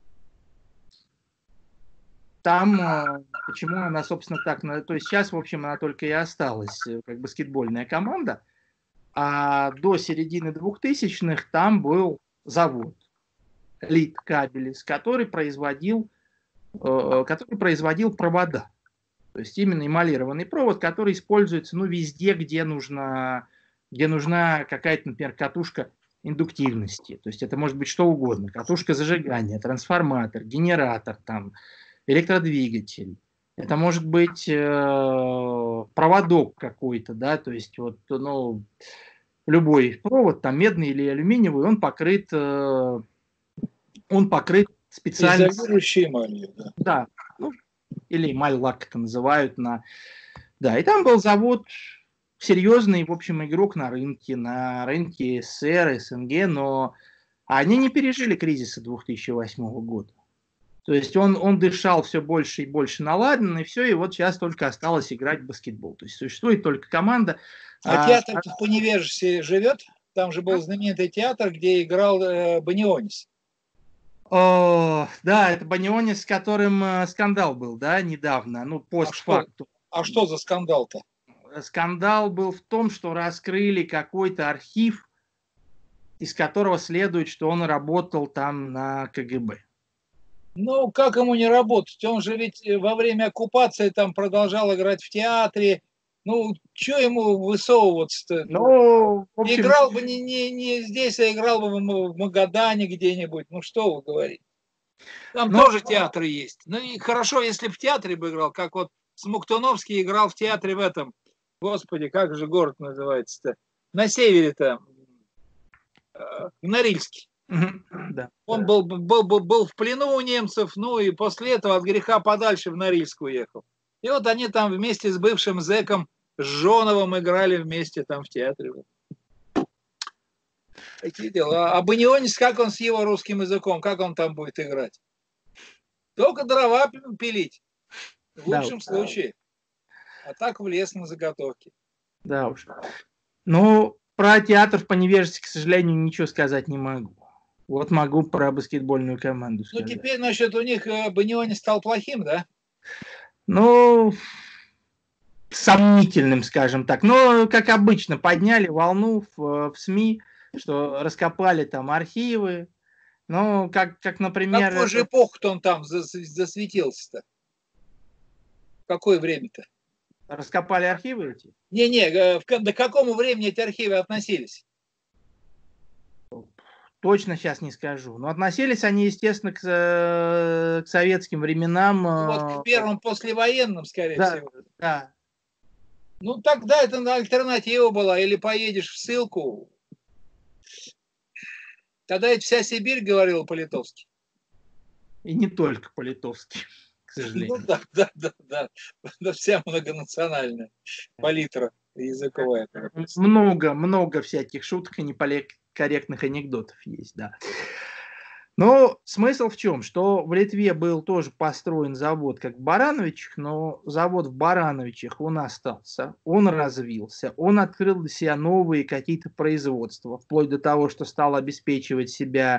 Там, э, почему она, собственно, так, то есть сейчас, в общем, она только и осталась как баскетбольная команда, а до середины двухтысячных там был завод Литкабелис, который производил, э, который производил провода. То есть именно эмалированный провод, который используется, ну, везде, где нужна, где нужна какая-то, например, катушка индуктивности. То есть это может быть что угодно. Катушка зажигания, трансформатор, генератор, там, электродвигатель. Это может быть э, проводок какой-то, да, то есть вот, ну, любой провод, там, медный или алюминиевый, он покрыт, э, он покрыт специально... Изолирующей эмалью, да. Да, ну, или эмаль-лак это называют. На... Да, и там был завод, серьезный, в общем, игрок на рынке, на рынке СССР, СНГ, но они не пережили кризиса две тысячи восьмого года. То есть он, он дышал все больше и больше наладан, и все, и вот сейчас только осталось играть в баскетбол. То есть существует только команда. А, а театр в Поневежце живет? Там же был знаменитый театр, где играл э, Банионис. О, да, это Банионис, с которым э, скандал был, да, недавно, ну, постфактум. А, а что за скандал-то? Скандал был в том, что раскрыли какой-то архив, из которого следует, что он работал там на КГБ. Ну, как ему не работать? Он же ведь во время оккупации там продолжал играть в театре. Ну, что ему высовываться-то? Ну, в общем... Играл бы не, не, не здесь, а играл бы в Магадане где-нибудь. Ну, что вы говорите? Там Но... тоже театры есть. Ну, и хорошо, если в театре бы играл, как вот Смоктуновский играл в театре в этом. Господи, как же город называется-то? На севере-то. В Норильске. Да. Он был, был, был, был в плену у немцев, ну и после этого от греха подальше в Норильск уехал. И вот они там вместе с бывшим зэком Жоновым играли вместе там в театре. Такие дела. А Банионис, как он с его русским языком, как он там будет играть? Только дрова пилить, в лучшем да, случае. А так в лес на заготовки. Да уж. Ну, про театр в Поневежце, к сожалению, ничего сказать не могу. Вот могу про баскетбольную команду сказать. Ну, теперь, насчет у них Банионис стал плохим, да? Ну, сомнительным, скажем так. Но, как обычно, подняли волну в, в СМИ, что раскопали там архивы. Ну, как, как например... Какую же эпоху-то он там засветился-то? В какое время-то? Раскопали архивы эти? Не-не, до какому времени эти архивы относились? Точно сейчас не скажу. Но относились они, естественно, к, к советским временам. Ну, вот к первым послевоенным, скорее да, всего. Да. Ну, тогда это альтернатива была. Или поедешь в ссылку. Тогда это вся Сибирь говорила по-литовски. И не только по-литовски, к сожалению. Ну, да, да, да, да. Да, вся многонациональная палитра языковая. Много, много всяких шуток и неполиткорректных анекдотов есть, да. Но смысл в чем? Что в Литве был тоже построен завод, как в Барановичах, но завод в Барановичах, он остался, он развился, он открыл для себя новые какие-то производства, вплоть до того, что стал обеспечивать себя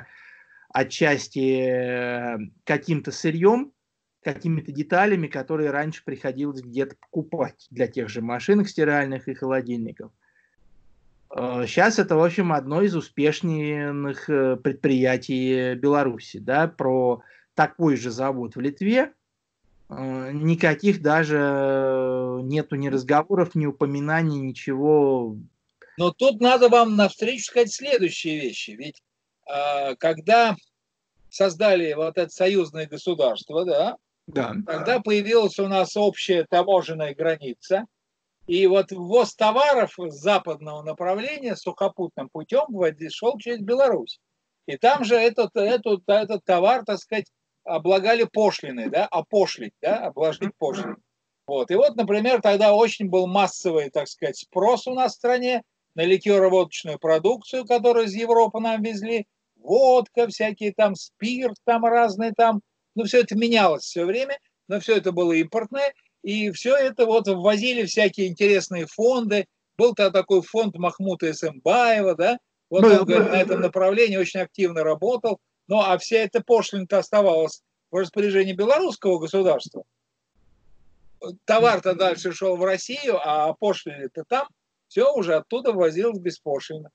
отчасти каким-то сырьем, какими-то деталями, которые раньше приходилось где-то покупать для тех же машинок стиральных и холодильников. Сейчас это, в общем, одно из успешных предприятий Беларуси. Да, про такой же завод в Литве никаких даже нету ни разговоров, ни упоминаний, ничего. Но тут надо вам навстречу сказать следующие вещи. Ведь когда создали вот это союзное государство, да, Да. тогда появилась у нас общая таможенная граница, и вот ввоз товаров с западного направления сухопутным путем шел через Беларусь. И там же этот, этот, этот товар, так сказать, облагали пошлиной, да, опошлить, да, обложить пошлиной. Вот. И вот, например, тогда очень был массовый, так сказать, спрос у нас в стране на ликероводочную продукцию, которую из Европы нам везли, водка, всякие там спирт, там разные там, ну, все это менялось все время, но все это было импортное, и все это вот ввозили всякие интересные фонды. Был тогда такой фонд Махмута Эсэмбаева, да, вот он, говорит, на этом направлении очень активно работал, ну, а вся эта пошлина-то оставалась в распоряжении белорусского государства. Товар-то дальше шел в Россию, а пошлины-то там, все уже оттуда ввозилось беспошлино.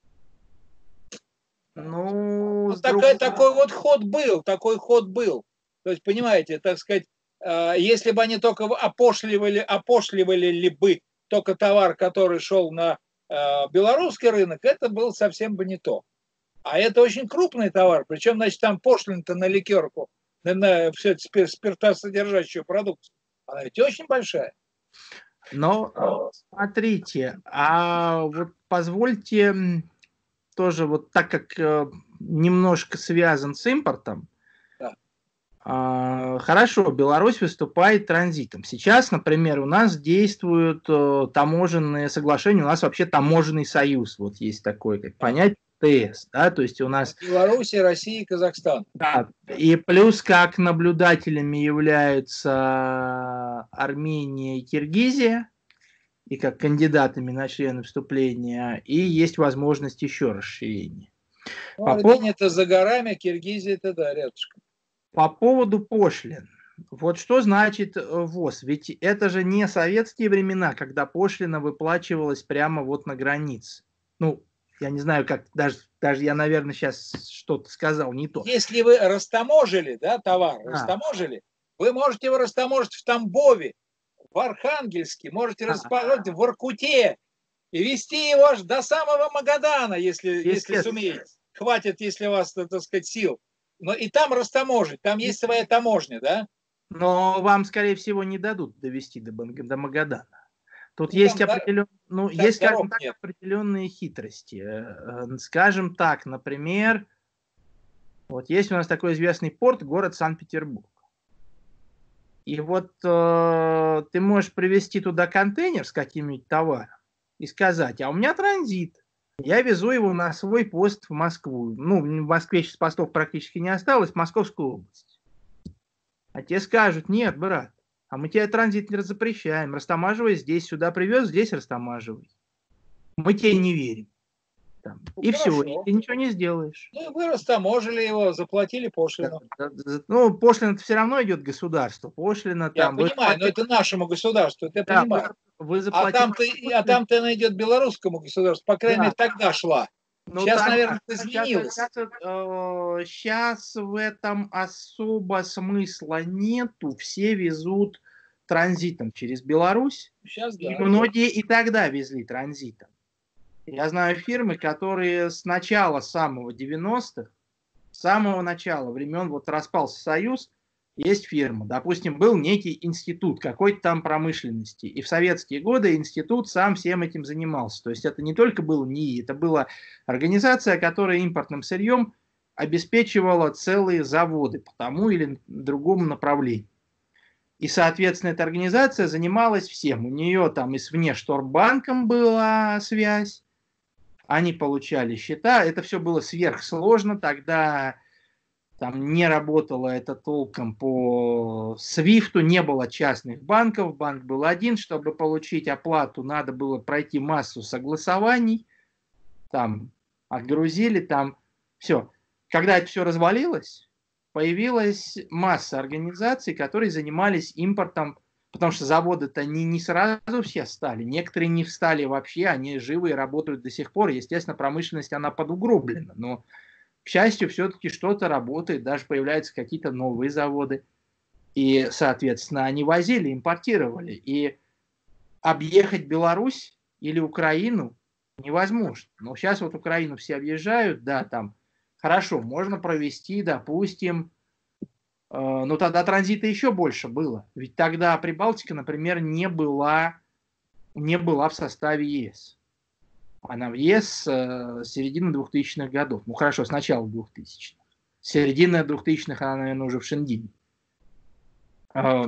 Ну, вот такой, такой вот ход был, такой ход был. То есть, понимаете, так сказать, если бы они только опошливали, опошливали ли бы только товар, который шел на белорусский рынок, это было совсем бы не то. А это очень крупный товар, причем, значит, там пошлина-то на ликерку, на, на все это спиртосодержащую продукцию, она ведь очень большая. Но смотрите, а вот позвольте тоже вот так как э, немножко связан с импортом, да. э, хорошо, Беларусь выступает транзитом. Сейчас, например, у нас действуют э, таможенные соглашения, у нас вообще таможенный союз, вот есть такое как понятие ТС, да, то есть у нас... Беларусь, Россия и Казахстан. Да, и плюс как наблюдателями являются Армения и Киргизия, и как кандидатами на члены вступления, и есть возможность еще расширения. Ну, Армения-то за горами, Киргизия-то, да, рядышком. По поводу пошлин. Вот что значит ввоз? Ведь это же не советские времена, когда пошлина выплачивалась прямо вот на границе. Ну, я не знаю, как, даже, даже я, наверное, сейчас что-то сказал не то. Если вы растаможили, да, товар, а. растаможили, вы можете его растаможить в Тамбове, в Архангельске, можете расположить в Воркуте и везти его аж до самого Магадана, если, если сумеете. Хватит, если у вас, так сказать, сил. Но и там растаможить, там есть своя таможня, да? Но вам, скорее всего, не дадут довести до, до Магадана. Тут ну, есть, определен... ну, есть скажем так, определенные хитрости. Скажем так, например, вот есть у нас такой известный порт, город Санкт-Петербург. И вот э, ты можешь привезти туда контейнер с каким-нибудь товаром и сказать, а у меня транзит. Я везу его на свой пост в Москву. Ну, в Москве сейчас постов практически не осталось, в Московскую область. А тебе скажут, нет, брат, а мы тебе транзит не запрещаем. Растамаживай здесь, сюда привез, здесь растамаживай. Мы тебе не верим. Там. Ну, и хорошо. Все, и ты ничего не сделаешь. Ну, вы растаможили его, заплатили пошлину. Да, да, да. Ну, пошлина все равно идет государству. Пошлина я там... Я понимаю, но это нашему государству, это я да, понимаю. Вы а там-то а там она идет белорусскому государству, по крайней да. мере, тогда шла. Ну, сейчас, так, наверное, это изменилось. Сейчас, э, сейчас в этом особо смысла нету. Все везут транзитом через Беларусь. Сейчас, и да. многие и тогда везли транзитом. Я знаю фирмы, которые с начала самого девяностых, с самого начала времен, вот распался Союз, есть фирма. Допустим, был некий институт какой-то там промышленности. И в советские годы институт сам всем этим занимался. То есть это не только был НИИ, это была организация, которая импортным сырьем обеспечивала целые заводы по тому или другому направлению. И, соответственно, эта организация занималась всем. У нее там и с Внешторгбанком была связь. Они получали счета. Это все было сверхсложно. Тогда там не работало это толком по свифту, не было частных банков. Банк был один. Чтобы получить оплату, надо было пройти массу согласований. Там отгрузили, там все. Когда это все развалилось, появилась масса организаций, которые занимались импортом, потому что заводы-то не, не сразу все стали, некоторые не встали вообще, они живы и работают до сих пор. Естественно, промышленность, она подугроблена, но, к счастью, все-таки что-то работает, даже появляются какие-то новые заводы. И, соответственно, они возили, импортировали. И объехать Беларусь или Украину невозможно. Но сейчас вот Украину все объезжают, да, там Хорошо, можно провести, допустим, э, ну тогда транзита еще больше было. Ведь тогда Прибалтика, например, не была, не была в составе ЕС. Она в ЕС э, с середины двухтысячных годов. Ну хорошо, с начала двухтысячных. С середины двухтысячных она, наверное, уже в Шенгене. Э,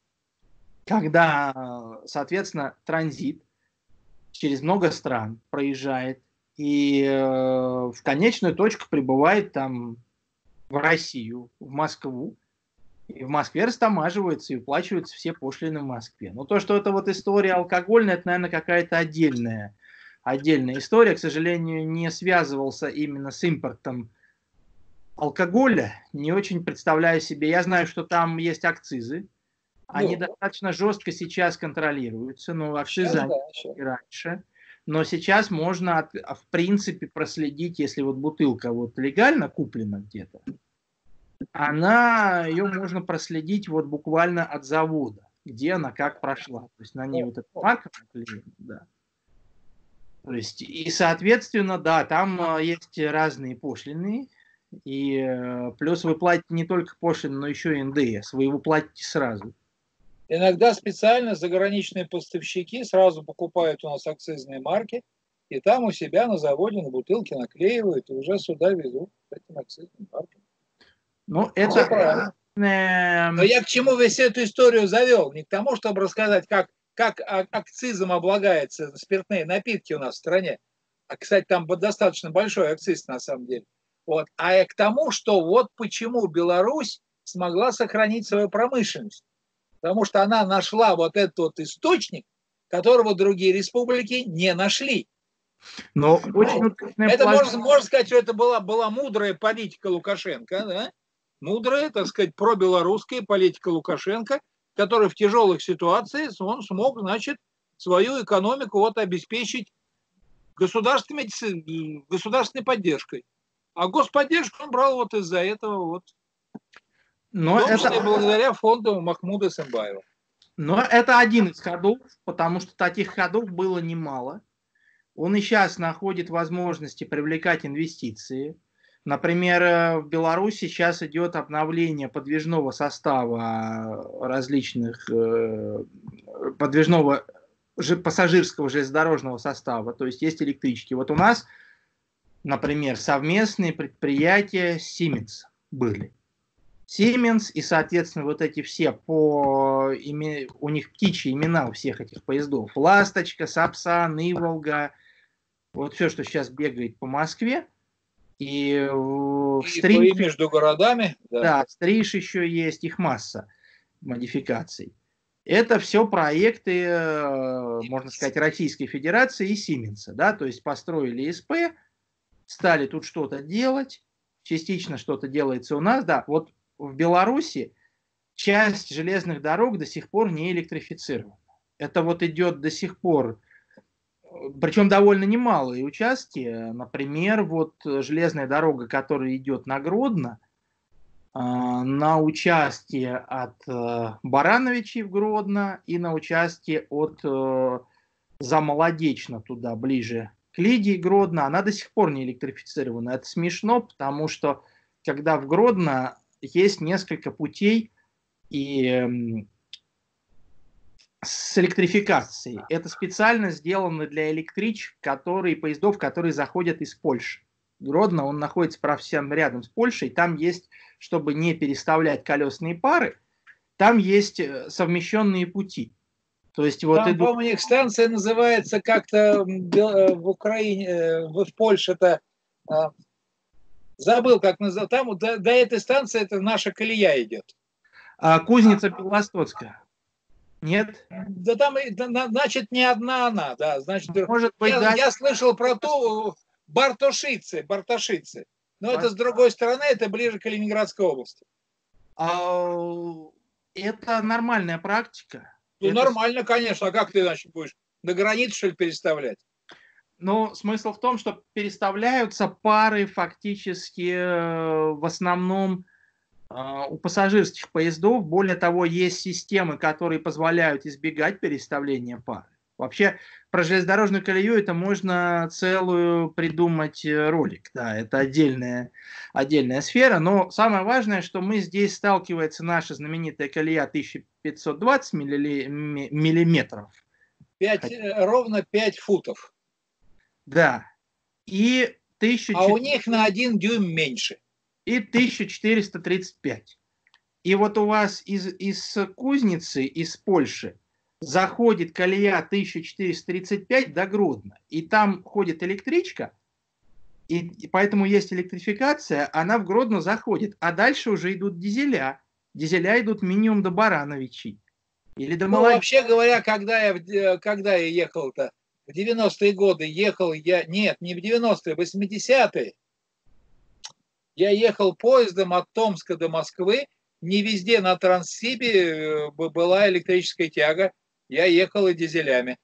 когда, соответственно, транзит через много стран проезжает и э, в конечную точку прибывает там в Россию, в Москву. И в Москве растамаживаются и уплачиваются все пошлины в Москве. Но то, что это вот история алкогольная, это, наверное, какая-то отдельная, отдельная история. К сожалению, не связывался именно с импортом алкоголя. Не очень представляю себе. Я знаю, что там есть акцизы. Они ну, достаточно жестко сейчас контролируются. Ну, акцизы да, и раньше. Но сейчас можно, в принципе, проследить, если вот бутылка вот легально куплена где-то, она, ее можно проследить вот буквально от завода, где она как прошла. То есть на ней вот эта марка наклеена, да. То есть, и, соответственно, да, там есть разные пошлины, и плюс вы платите не только пошлины, но еще и эн дэ эс, вы его платите сразу. Иногда специально заграничные поставщики сразу покупают у нас акцизные марки, и там у себя на заводе на бутылке наклеивают, и уже сюда везут с этим акцизным марками. Ну, это правильно. Но я к чему весь эту историю завел? Не к тому, чтобы рассказать, как, как акцизом облагаются спиртные напитки у нас в стране. А, кстати, там достаточно большой акциз на самом деле. Вот. А к тому, что вот почему Беларусь смогла сохранить свою промышленность. Потому что она нашла вот этот вот источник, которого другие республики не нашли. Но очень это можно, можно сказать, что это была, была мудрая политика Лукашенко, да? Мудрая, так сказать, пробелорусская политика Лукашенко, который в тяжелых ситуациях он смог, значит, свою экономику вот обеспечить государственной, государственной поддержкой. А господдержку он брал вот из-за этого вот. Но в том числе это... благодаря фонду Махмуда Сымбаева. Но это один из ходов, потому что таких ходов было немало. Он и сейчас находит возможности привлекать инвестиции. Например, в Беларуси сейчас идет обновление подвижного состава различных, подвижного пассажирского железнодорожного состава, то есть есть электрички. Вот у нас, например, совместные предприятия Siemens были. Siemens и, соответственно, вот эти все по име... у них птичьи имена у всех этих поездов. Ласточка, Сапсан, Иволга, вот все, что сейчас бегает по Москве. И, и Стриж, между городами. Да, да, Стриж еще есть, их масса модификаций. Это все проекты, можно сказать, Российской Федерации и Siemens. Да? То есть построили СП, стали тут что-то делать, частично что-то делается у нас. Да, вот в Беларуси часть железных дорог до сих пор не электрифицирована. Это вот идет до сих пор, причем довольно немалые участки. Например, вот железная дорога, которая идет на Гродно, на участке от Барановичей в Гродно и на участке от Замолодечно туда, ближе к Лидии Гродно, она до сих пор не электрифицирована. Это смешно, потому что когда в Гродно есть несколько путей и с электрификацией. Это специально сделано для электричек, которые, поездов, которые заходят из Польши. Гродно, он находится совсем рядом с Польшей, там есть, чтобы не переставлять колесные пары, там есть совмещенные пути. То есть вот там, идут... по-моему, у них станция называется как-то в Украине, в Польше-то, забыл, как называется, там до, до этой станции это наша колея идет. А, Кузница Белостоцкая. Нет? Да там, значит, не одна она, да. Значит, может быть, я, да. я слышал про ту Бартошицы, Бартошицы. Но Бартошицы. Это с другой стороны, это ближе к Калининградской области. А, это нормальная практика. Ну, это... нормально, конечно. А как ты, значит, будешь на границу, что ли, переставлять? Но смысл в том, что переставляются пары фактически в основном у пассажирских поездов. Более того, есть системы, которые позволяют избегать переставления пар. Вообще про железнодорожную колею это можно целую придумать ролик. Да, это отдельная, отдельная сфера. Но самое важное, что мы здесь сталкивается наша знаменитая колея тысяча пятьсот двадцать миллиметров. пять, ровно пять футов. Да. И тысяча четыреста... А у них на один дюйм меньше. И тысяча четыреста тридцать пять. И вот у вас из, из Кузницы, из Польши, заходит колея тысяча четыреста тридцать пять до Гродно. И там ходит электричка, и, и поэтому есть электрификация, она в Гродно заходит. А дальше уже идут дизеля. Дизеля идут минимум до Барановичей. Или до Ну, Молодежи. вообще говоря, когда я, когда я ехал-то, в девяностые годы ехал я, нет, не в девяностые, в восьмидесятые, я ехал поездом от Томска до Москвы, не везде на Транссибе была электрическая тяга, я ехал и дизелями.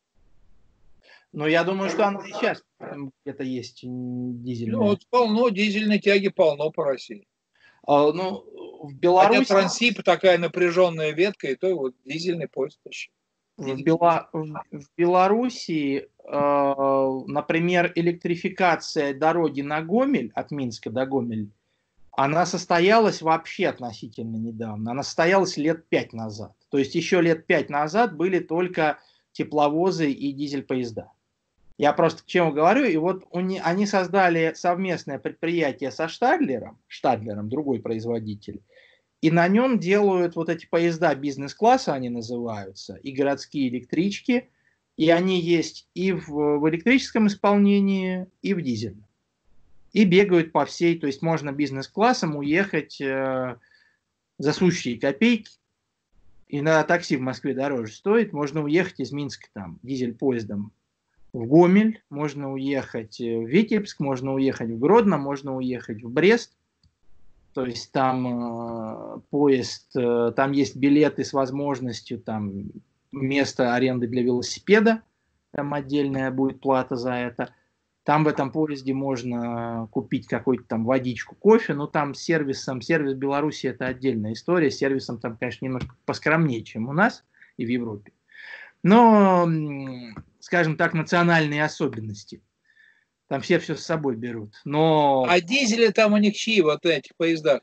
Но я думаю, что она сейчас где-то есть дизельная. Ну, вот полно, дизельной тяги полно по России. А, ну, в Беларуси... Хотя Транссиб такая напряженная ветка, и то вот дизельный поезд еще. В, Бела... в Белоруссии, э, например, электрификация дороги на Гомель, от Минска до Гомель, она состоялась вообще относительно недавно. Она состоялась лет пять назад. То есть еще лет пять назад были только тепловозы и дизель-поезда. Я просто к чему говорю. И вот они создали совместное предприятие со Штадлером, Штадлером, другой производитель, и на нем делают вот эти поезда бизнес-класса, они называются, и городские электрички, и они есть и в, в электрическом исполнении, и в дизельном. И бегают по всей, то есть можно бизнес-классом уехать э, за сущие копейки, и на такси в Москве дороже стоит, можно уехать из Минска там дизель-поездом в Гомель, можно уехать в Витебск, можно уехать в Гродно, можно уехать в Брест. То есть там э, поезд, э, там есть билеты с возможностью там место аренды для велосипеда, там отдельная будет плата за это. Там в этом поезде можно купить какую-то там водичку, кофе, но там с сервисом, сервис Беларуси это отдельная история, с сервисом там, конечно, немножко поскромнее, чем у нас и в Европе. Но, скажем так, национальные особенности. Там все все с собой берут. Но... А дизели там у них чьи вот этих поездах?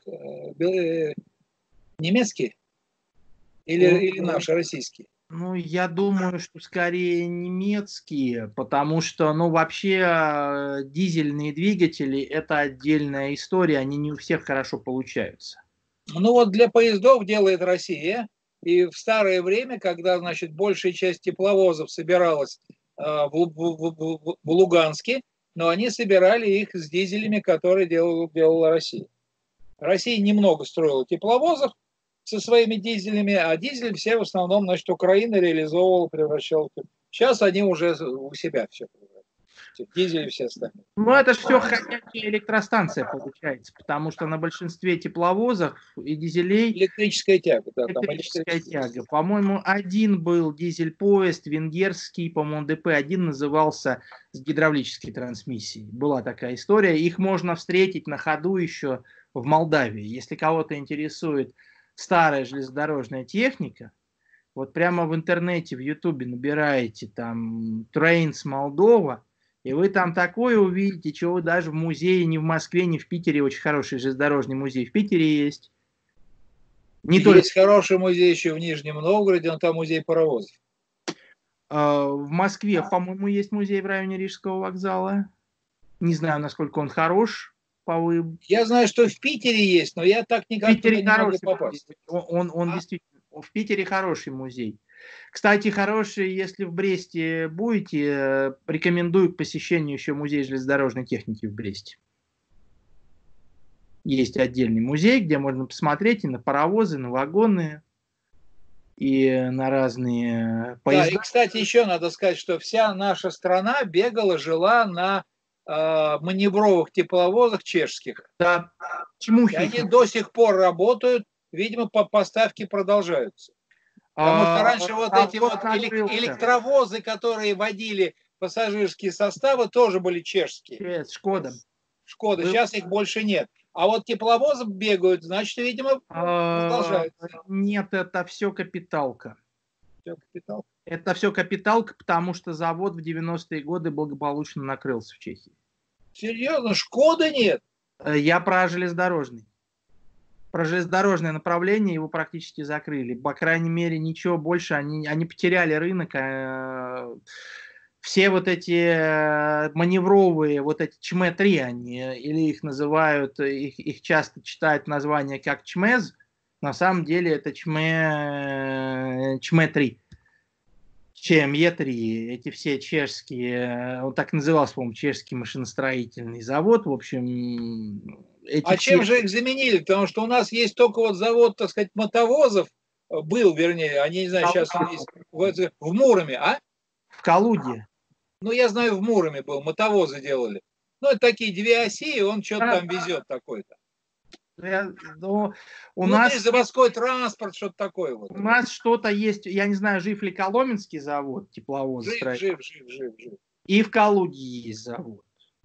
Немецкие? Или, ну, или наши, российские? Ну, я думаю, что скорее немецкие, потому что, ну, вообще дизельные двигатели – это отдельная история, они не у всех хорошо получаются. Ну, вот для поездов делает Россия, и в старое время, когда, значит, большая часть тепловозов собиралась э, в, в, в, в Луганске, но они собирали их с дизелями, которые делала, делала Россия. Россия немного строила тепловозов со своими дизелями, а дизели все в основном, значит, Украина реализовывала, превращала. Сейчас они уже у себя все превращают. Дизели все остальные. Ну, это же все ходячая электростанция получается, потому что на большинстве тепловозов и дизелей... Электрическая тяга, да. Электрическая там тяга. По-моему, один был дизель-поезд, венгерский, по-моему, дэ пэ один назывался с гидравлической трансмиссией. Была такая история. Их можно встретить на ходу еще в Молдавии. Если кого-то интересует старая железнодорожная техника, вот прямо в интернете, в Ютубе набираете там Trains Moldova, и вы там такое увидите, чего вы даже в музее, ни в Москве, ни в Питере, очень хороший железнодорожный музей в Питере есть. Не есть только... хороший музей еще в Нижнем Новгороде, он там музей паровозов. В Москве, по-моему, есть музей в районе Рижского вокзала. Не знаю, насколько он хорош. По... Я знаю, что в Питере есть, но я так никак туда не могу попасть. Он, он, он а? действительно, в Питере хороший музей. Кстати, хороший, если в Бресте будете, рекомендую к посещению еще музей железнодорожной техники в Бресте. Есть отдельный музей, где можно посмотреть и на паровозы, на вагоны, и на разные поезда. Да, и, кстати, еще надо сказать, что вся наша страна бегала, жила на э, маневровых тепловозах чешских. Да. Чмухи. И они до сих пор работают, видимо, по поставке продолжаются. Потому что раньше а, вот а эти вот электровозы, которые водили пассажирские составы, тоже были чешские. Шкода. Шкода, сейчас их больше нет. А вот тепловозы бегают, значит, видимо, продолжаются. Нет, это все капиталка. Все капитал. Это все капиталка, потому что завод в девяностые годы благополучно накрылся в Чехии. Серьезно, Шкоды нет? Я про железнодорожный. Про железнодорожное направление его практически закрыли. По крайней мере, ничего больше. Они, они потеряли рынок. Все вот эти маневровые, вот эти ЧМЭ три, они, или их называют, их, их часто читают название как ЧМЭЗ, на самом деле это ЧМЭ, ЧМЭ три. ЧМЕ три, эти все чешские, он так назывался, по-моему, чешский машиностроительный завод, в общем. Эти а все... чем же их заменили? Потому что у нас есть только вот завод, так сказать, мотовозов, был, вернее, они, не знаю, сейчас есть в, в Муроме, а? В Калуге. Ну, я знаю, в Муроме был, мотовозы делали. Ну, это такие две оси, и он что-то там везет такой-то. Я, ну, у ну, нас заводской транспорт, что-то такое. Вот. У нас что-то есть, я не знаю, жив ли Коломенский завод тепловоз. Жив, жив, жив, жив, жив. И в Калуге есть завод.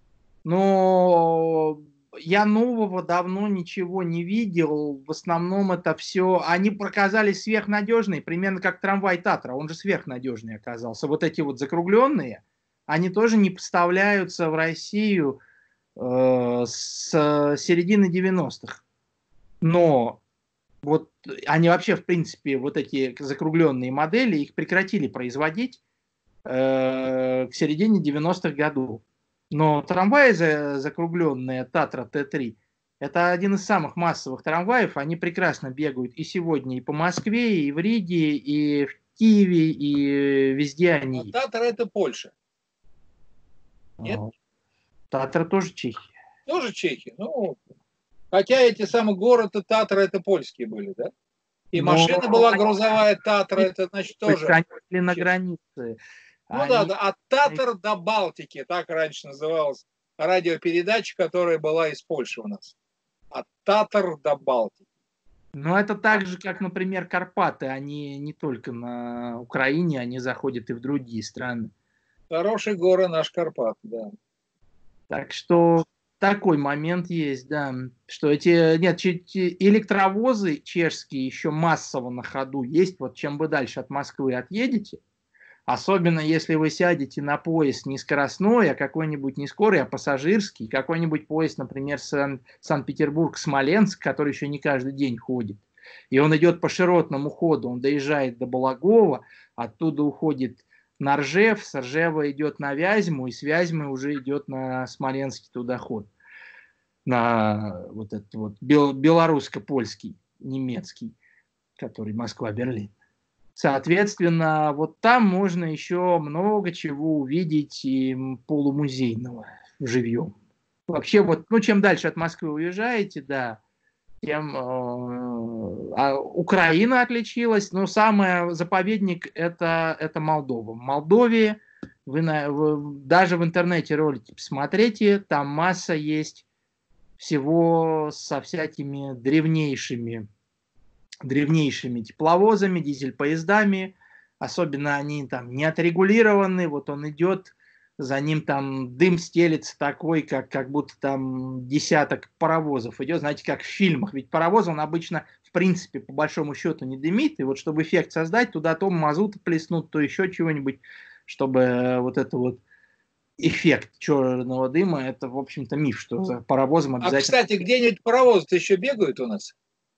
Но я нового давно ничего не видел. В основном это все... Они оказались сверхнадежные, примерно как трамвай Татра. Он же сверхнадежный оказался. Вот эти вот закругленные, они тоже не поставляются в Россию э, с середины девяностых. Но вот они вообще, в принципе, вот эти закругленные модели, их прекратили производить э, к середине девяностых годов. Но трамваи за, закругленные Татра Т три, это один из самых массовых трамваев. Они прекрасно бегают и сегодня и по Москве, и в Риге, и в Киеве, и везде они. А Татра это Польша. Нет? Татра тоже Чехия. Тоже Чехия. Ну, хотя эти самые города Татра это польские были, да? И Но... машина была грузовая Татра, это значит тоже. Они были на границе. Ну они... да, да, от Татар до Балтики, так раньше называлась радиопередача, которая была из Польши у нас. От Татар до Балтики. Ну, это так же, как, например, Карпаты. Они не только на Украине, они заходят и в другие страны. Хорошие горы наш Карпат, да. Так что такой момент есть, да, что эти, нет, электровозы чешские еще массово на ходу есть. Вот чем вы дальше от Москвы отъедете, особенно если вы сядете на поезд не скоростной, а какой-нибудь не скорый, а пассажирский, какой-нибудь поезд, например, Сан- Санкт-Петербург-Смоленск, который еще не каждый день ходит, и он идет по широтному ходу, он доезжает до Балагова, оттуда уходит на Ржев, с Ржева идет на Вязьму, и с Вязьмы уже идет на Смоленский тудоход, на вот этот вот белорусско-польский, немецкий, который Москва-Берлин. Соответственно, вот там можно еще много чего увидеть и полумузейного живьем. Вообще, вот, ну, чем дальше от Москвы уезжаете, да, тем э, а Украина отличилась, но самый заповедник это, это Молдова. В Молдове вы, на, вы даже в интернете ролики посмотрите, там масса есть всего со всякими древнейшими древнейшими тепловозами, дизель-поездами, особенно они там не отрегулированы, вот он идет, за ним там дым стелится такой, как, как будто там десяток паровозов идет, знаете, как в фильмах, ведь паровоз, он обычно, в принципе, по большому счету не дымит, и вот чтобы эффект создать, туда то мазута плеснут, то еще чего-нибудь, чтобы вот это вот эффект черного дыма, это, в общем-то, миф, что за паровозом обязательно... А, кстати, где-нибудь паровозы-то еще бегают у нас?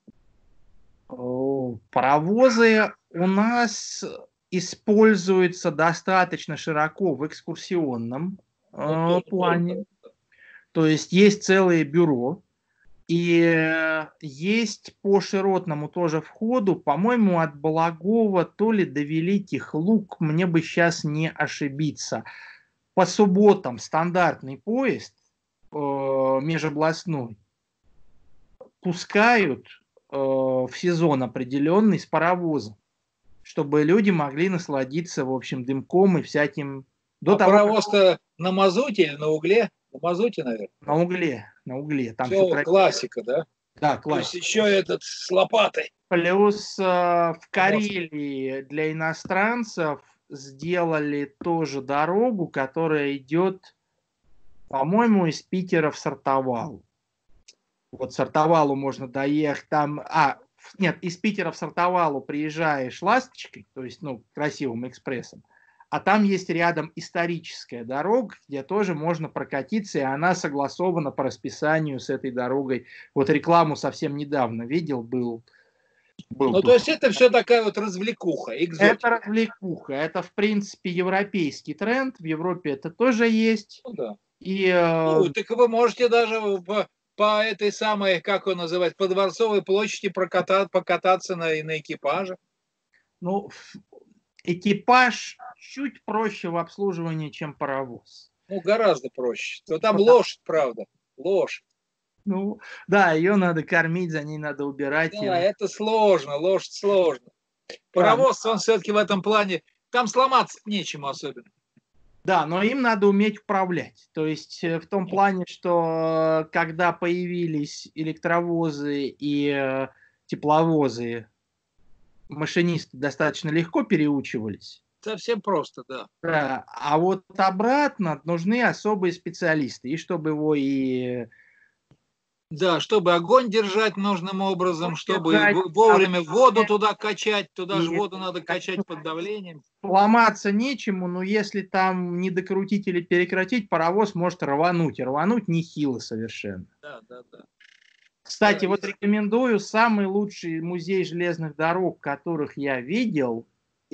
Паровозы у нас используются достаточно широко в экскурсионном э, плане. То есть есть целое бюро, и есть по широтному тоже входу, по-моему, от Балагова то ли до Великих Луг, мне бы сейчас не ошибиться. По субботам стандартный поезд э, межобластной пускают в сезон определенный с паровозом, чтобы люди могли насладиться, в общем, дымком и всяким... До а того, паровоз-то как... на мазуте или на угле? На мазуте, наверное. На угле, на угле. Там все, все классика, да? Да, классика. Плюс еще этот с лопатой. Плюс э, в Карелии для иностранцев сделали тоже дорогу, которая идет, по-моему, из Питера в Сартовал. Вот Сартовалу можно доехать там, а нет, из Питера в Сартовалу приезжаешь ласточкой, то есть, ну, красивым экспрессом, а там есть рядом историческая дорога, где тоже можно прокатиться, и она согласована по расписанию с этой дорогой. Вот рекламу совсем недавно видел, был, был Ну, то тут. есть это все такая вот развлекуха, экзотика. Это развлекуха, это, в принципе, европейский тренд, в Европе это тоже есть. Ну, да. И, э, Ну, так вы можете даже по, по этой самой, как он называет, по Дворцовой площади прокатать, покататься на, на экипаже. ну, экипаж чуть проще в обслуживании, чем паровоз. Ну, гораздо проще. То там Потому- лошадь, правда, лошадь. Ну, да, ее надо кормить, за ней надо убирать. Да, и- это сложно, лошадь сложно. Да, ну, Паровоз, он все-таки в этом плане, там сломаться нечему особенно. да, но им надо уметь управлять. То есть э, в том плане, что э, когда появились электровозы и э, тепловозы, машинисты достаточно легко переучивались. Совсем просто, да. Да, а вот обратно нужны особые специалисты. И чтобы его и Да, чтобы огонь держать нужным образом, чтобы держать, в- вовремя воду туда качать, туда же и воду надо качать под давлением. ломаться нечему, но если там не докрутить или перекратить, паровоз может рвануть. И рвануть нехило совершенно. Да, да, да. Кстати, Да, вот есть. рекомендую самый лучший музей железных дорог, которых я видел,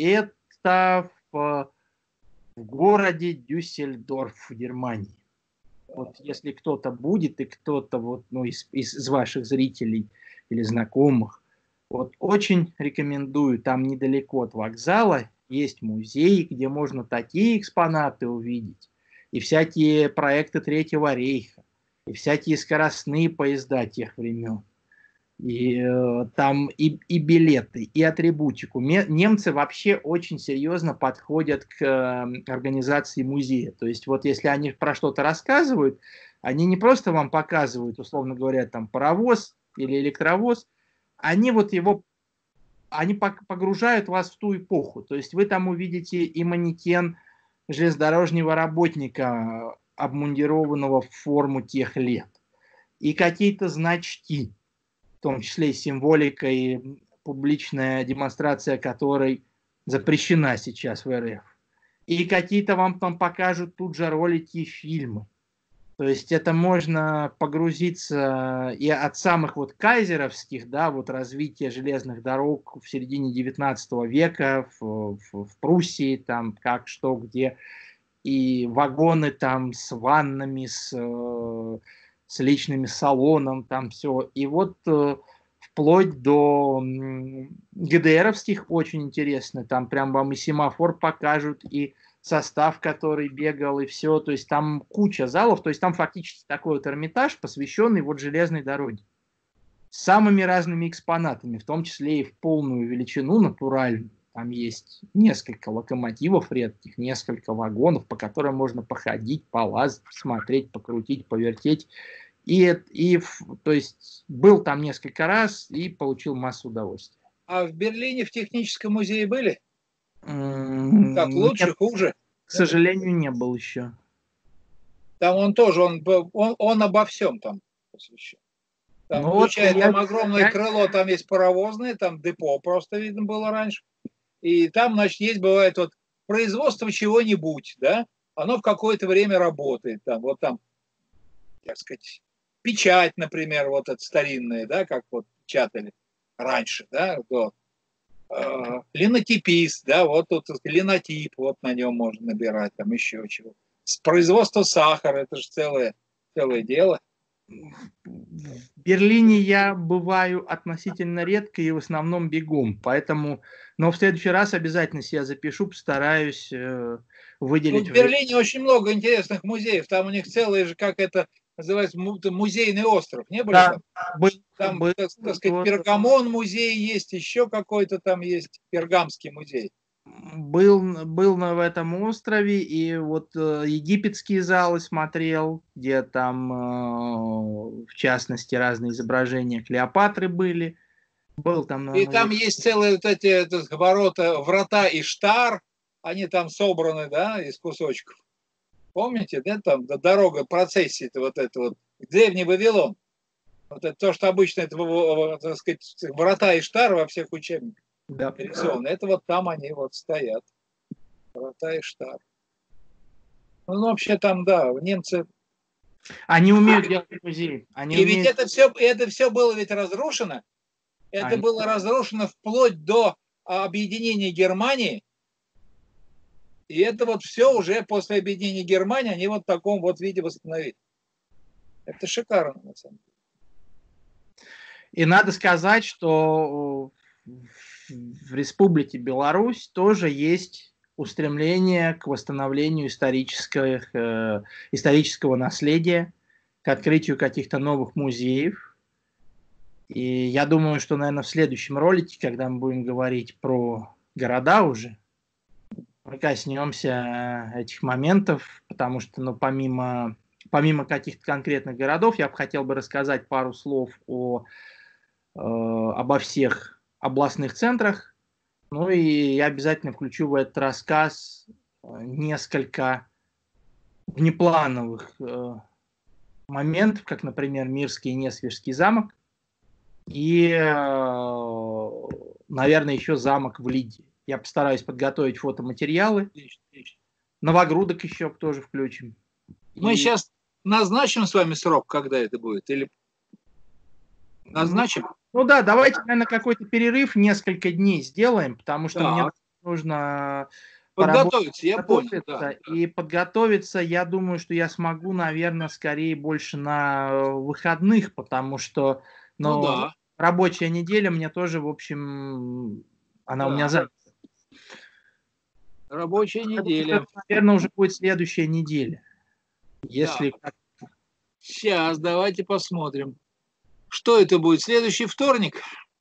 это в, в городе Дюссельдорф в Германии. Вот если кто-то будет и кто-то вот, ну, из, из ваших зрителей или знакомых, вот очень рекомендую, там недалеко от вокзала есть музей, где можно такие экспонаты увидеть, и всякие проекты Третьего рейха, и всякие скоростные поезда тех времен. И э, там и, и билеты, и атрибутику. Ме- немцы вообще очень серьезно подходят к э, организации музея. То есть вот если они про что-то рассказывают, они не просто вам показывают, условно говоря, там паровоз или электровоз, они вот его, они погружают вас в ту эпоху. То есть вы там увидите и манекен железнодорожного работника, обмундированного в форму тех лет, и какие-то значки, в том числе и символика, и публичная демонстрация которой запрещена сейчас в эр эф. И какие-то вам там покажут тут же ролики и фильмы. То есть это можно погрузиться и от самых вот кайзеровских, да, вот развития железных дорог в середине девятнадцатого века в, в, в Пруссии, там как, что, где, и вагоны там с ваннами, с, с личными салоном, там все. И вот вплоть до ГДРовских очень интересно, там прям вам и семафор покажут, и состав, который бегал, и все, то есть там куча залов, то есть там фактически такой вот Эрмитаж, посвященный вот железной дороге, с самыми разными экспонатами, в том числе и в полную величину, натуральную. Там есть несколько локомотивов редких, несколько вагонов, по которым можно походить, полазать, посмотреть, покрутить, повертеть. И, и то есть был там несколько раз и получил массу удовольствия. А в Берлине в техническом музее были? Как, М, лучше, Нет, хуже? к сожалению, не был еще. Там он тоже, он, он, он обо всем там посвящен. Там, Ну вот включая я, там огромное я крыло, там есть паровозное, там депо просто видно было раньше. И там, значит, есть, бывает, вот производство чего-нибудь, да, оно в какое-то время работает. Там, вот там, так сказать, печать, например, вот эта старинная, да, как вот печатали раньше, да, вот. Э, линотипист, да, вот тут линотип, вот на нем можно набирать, там еще чего. Производство сахара, это же целое, целое дело. в Берлине я бываю относительно редко и в основном бегом, поэтому, но в следующий раз обязательно себя запишу, постараюсь э, Ну, выделить в время. Берлине очень много интересных музеев, там у них целый же, как это называется, музейный остров, не были Да, там? был, Там, был, так, так сказать, вот, Пергамон музей есть, еще какой-то там есть, Пергамский музей. был, был на, в этом острове, и вот э, египетские залы смотрел, где там, э, в частности, разные изображения Клеопатры были. Был там на И музее. там есть целые вот эти это, ворота, врата Иштар, они там собраны, да, из кусочков. Помните, да, там дорога, процессия вот это вот, древний Вавилон. Вот это то, что обычно это, так сказать, врата Иштар во всех учебниках Да. нарисованы. Это вот там они вот стоят. Врата Иштар. Ну, вообще там, да, немцы... Они умеют делать музей. Они И умеют... ведь это все, это все было ведь разрушено. Это Они... было разрушено вплоть до объединения Германии. И это вот все уже после объединения Германии они вот в таком вот виде восстановили. Это шикарно, на самом деле. И надо сказать, что в Республике Беларусь тоже есть устремление к восстановлению исторических, э, исторического наследия, к открытию каких-то новых музеев. И я думаю, что, наверное, в следующем ролике, когда мы будем говорить про города уже, мы коснемся этих моментов, потому что, ну, помимо, помимо каких-то конкретных городов, я бы хотел бы рассказать пару слов о, э, обо всех областных центрах. Ну и я обязательно включу в этот рассказ несколько внеплановых э, моментов, как, например, Мирский и Несвежский замок, и, э, наверное, еще замок в Лиде. Я постараюсь подготовить фотоматериалы. Новогрудок еще тоже включим. Мы и... сейчас назначим с вами срок, когда это будет? Или назначим? Ну, ну да, давайте, наверное, какой-то перерыв, несколько дней сделаем, потому что да. Мне нужно подготовиться, я понял. Да. И подготовиться, я думаю, что я смогу, наверное, скорее больше на выходных, потому что ну, ну, да. рабочая неделя мне тоже, в общем, она да. у меня занята. Рабочая неделя. Это, наверное, уже будет следующая неделя. Если... Да. Сейчас, давайте посмотрим. Что это будет? Следующий вторник?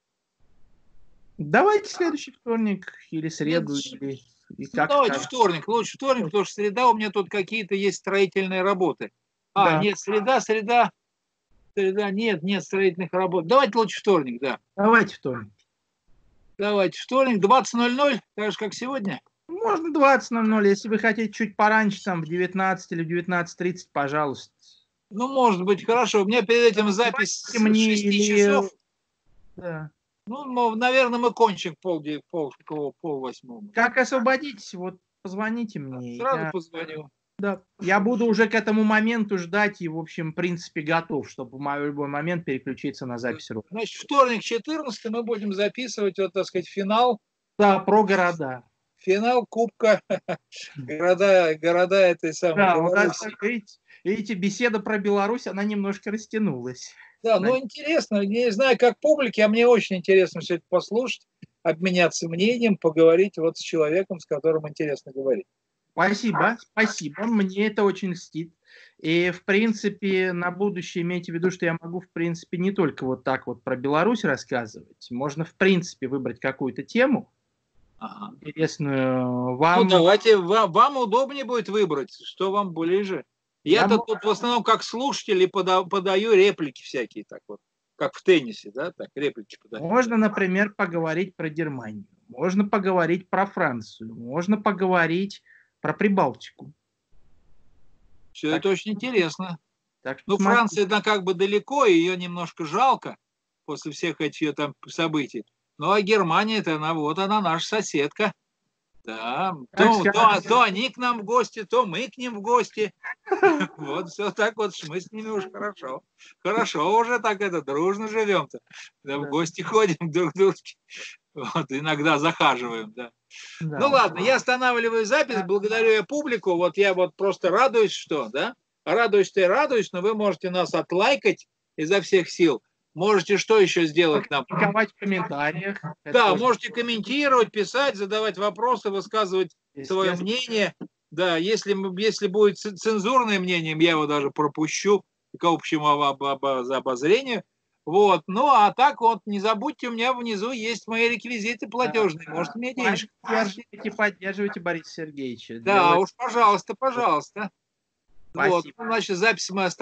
Давайте следующий вторник или среду. Нет, или... И ну, давайте вторник. Лучше вторник, потому что среда у меня тут какие-то есть строительные работы. А, да. нет, среда, среда. Среда, нет, нет строительных работ. Давайте лучше вторник, да. Давайте вторник. Давайте вторник, двадцать ноль ноль, так же, как сегодня. Можно двадцать ноль ноль, если вы хотите чуть пораньше, там, в девятнадцать или в девятнадцать тридцать, пожалуйста. Ну, может быть, хорошо. У меня перед этим запись с шести часов. Да. Ну, наверное, мы кончим пол, пол, пол, пол восьмого. Как освободитесь, вот позвоните мне. Сразу я... позвоню. Да. Я буду уже к этому моменту ждать и, в общем, в принципе, готов, чтобы в любой момент переключиться на запись ролика. Значит, вторник, четырнадцатый, мы будем записывать, вот, так сказать, финал. Да, про города. Финал Кубка. Города, города этой самой да, Беларуси. Видите, видите, беседа про Беларусь, она немножко растянулась. Да, ну интересно, не знаю, как публике, а мне очень интересно все это послушать, обменяться мнением, поговорить вот с человеком, с которым интересно говорить. Спасибо, спасибо, мне это очень льстит. И, в принципе, на будущее имейте в виду, что я могу, в принципе, не только вот так вот про Беларусь рассказывать. Можно, в принципе, выбрать какую-то тему, ага. интересную вам. Ну, давайте, вам, вам удобнее будет выбрать, что вам ближе. Я-то я тут в основном как слушатель пода подаю реплики всякие, так вот, как в теннисе, да, так, реплики подаю. Можно, например, поговорить про Германию, можно поговорить про Францию, можно поговорить про Прибалтику. Все так, это очень интересно. Так, ну, Франция, это как бы далеко, ее немножко жалко после всех этих там событий. Ну, а Германия-то, она вот, она наша соседка. Да, то, то, то они к нам в гости, то мы к ним в гости. Вот, все так вот, мы с ними уж хорошо. Хорошо уже так это, дружно живем-то. Да, в гости ходим друг к дружке. Вот, иногда захаживаем, да. да. Ну ладно, я останавливаю запись, благодарю я публику. Вот я вот просто радуюсь, что, да? Радуюсь-то и радуюсь, но вы можете нас отлайкать изо всех сил. Можете что еще сделать нам? Комментировать в комментариях. Да, можете комментировать, писать, задавать вопросы, высказывать свое мнение. Да, если, если будет цензурное мнение, я его даже пропущу к общему обозрению. Вот. Ну, а так вот, не забудьте, у меня внизу есть мои реквизиты платежные. Можете мне денежку. Поддерживайте, поддерживайте Бориса Сергеевича. Да, уж, пожалуйста, пожалуйста. Спасибо. Вот, значит, запись мы оставим.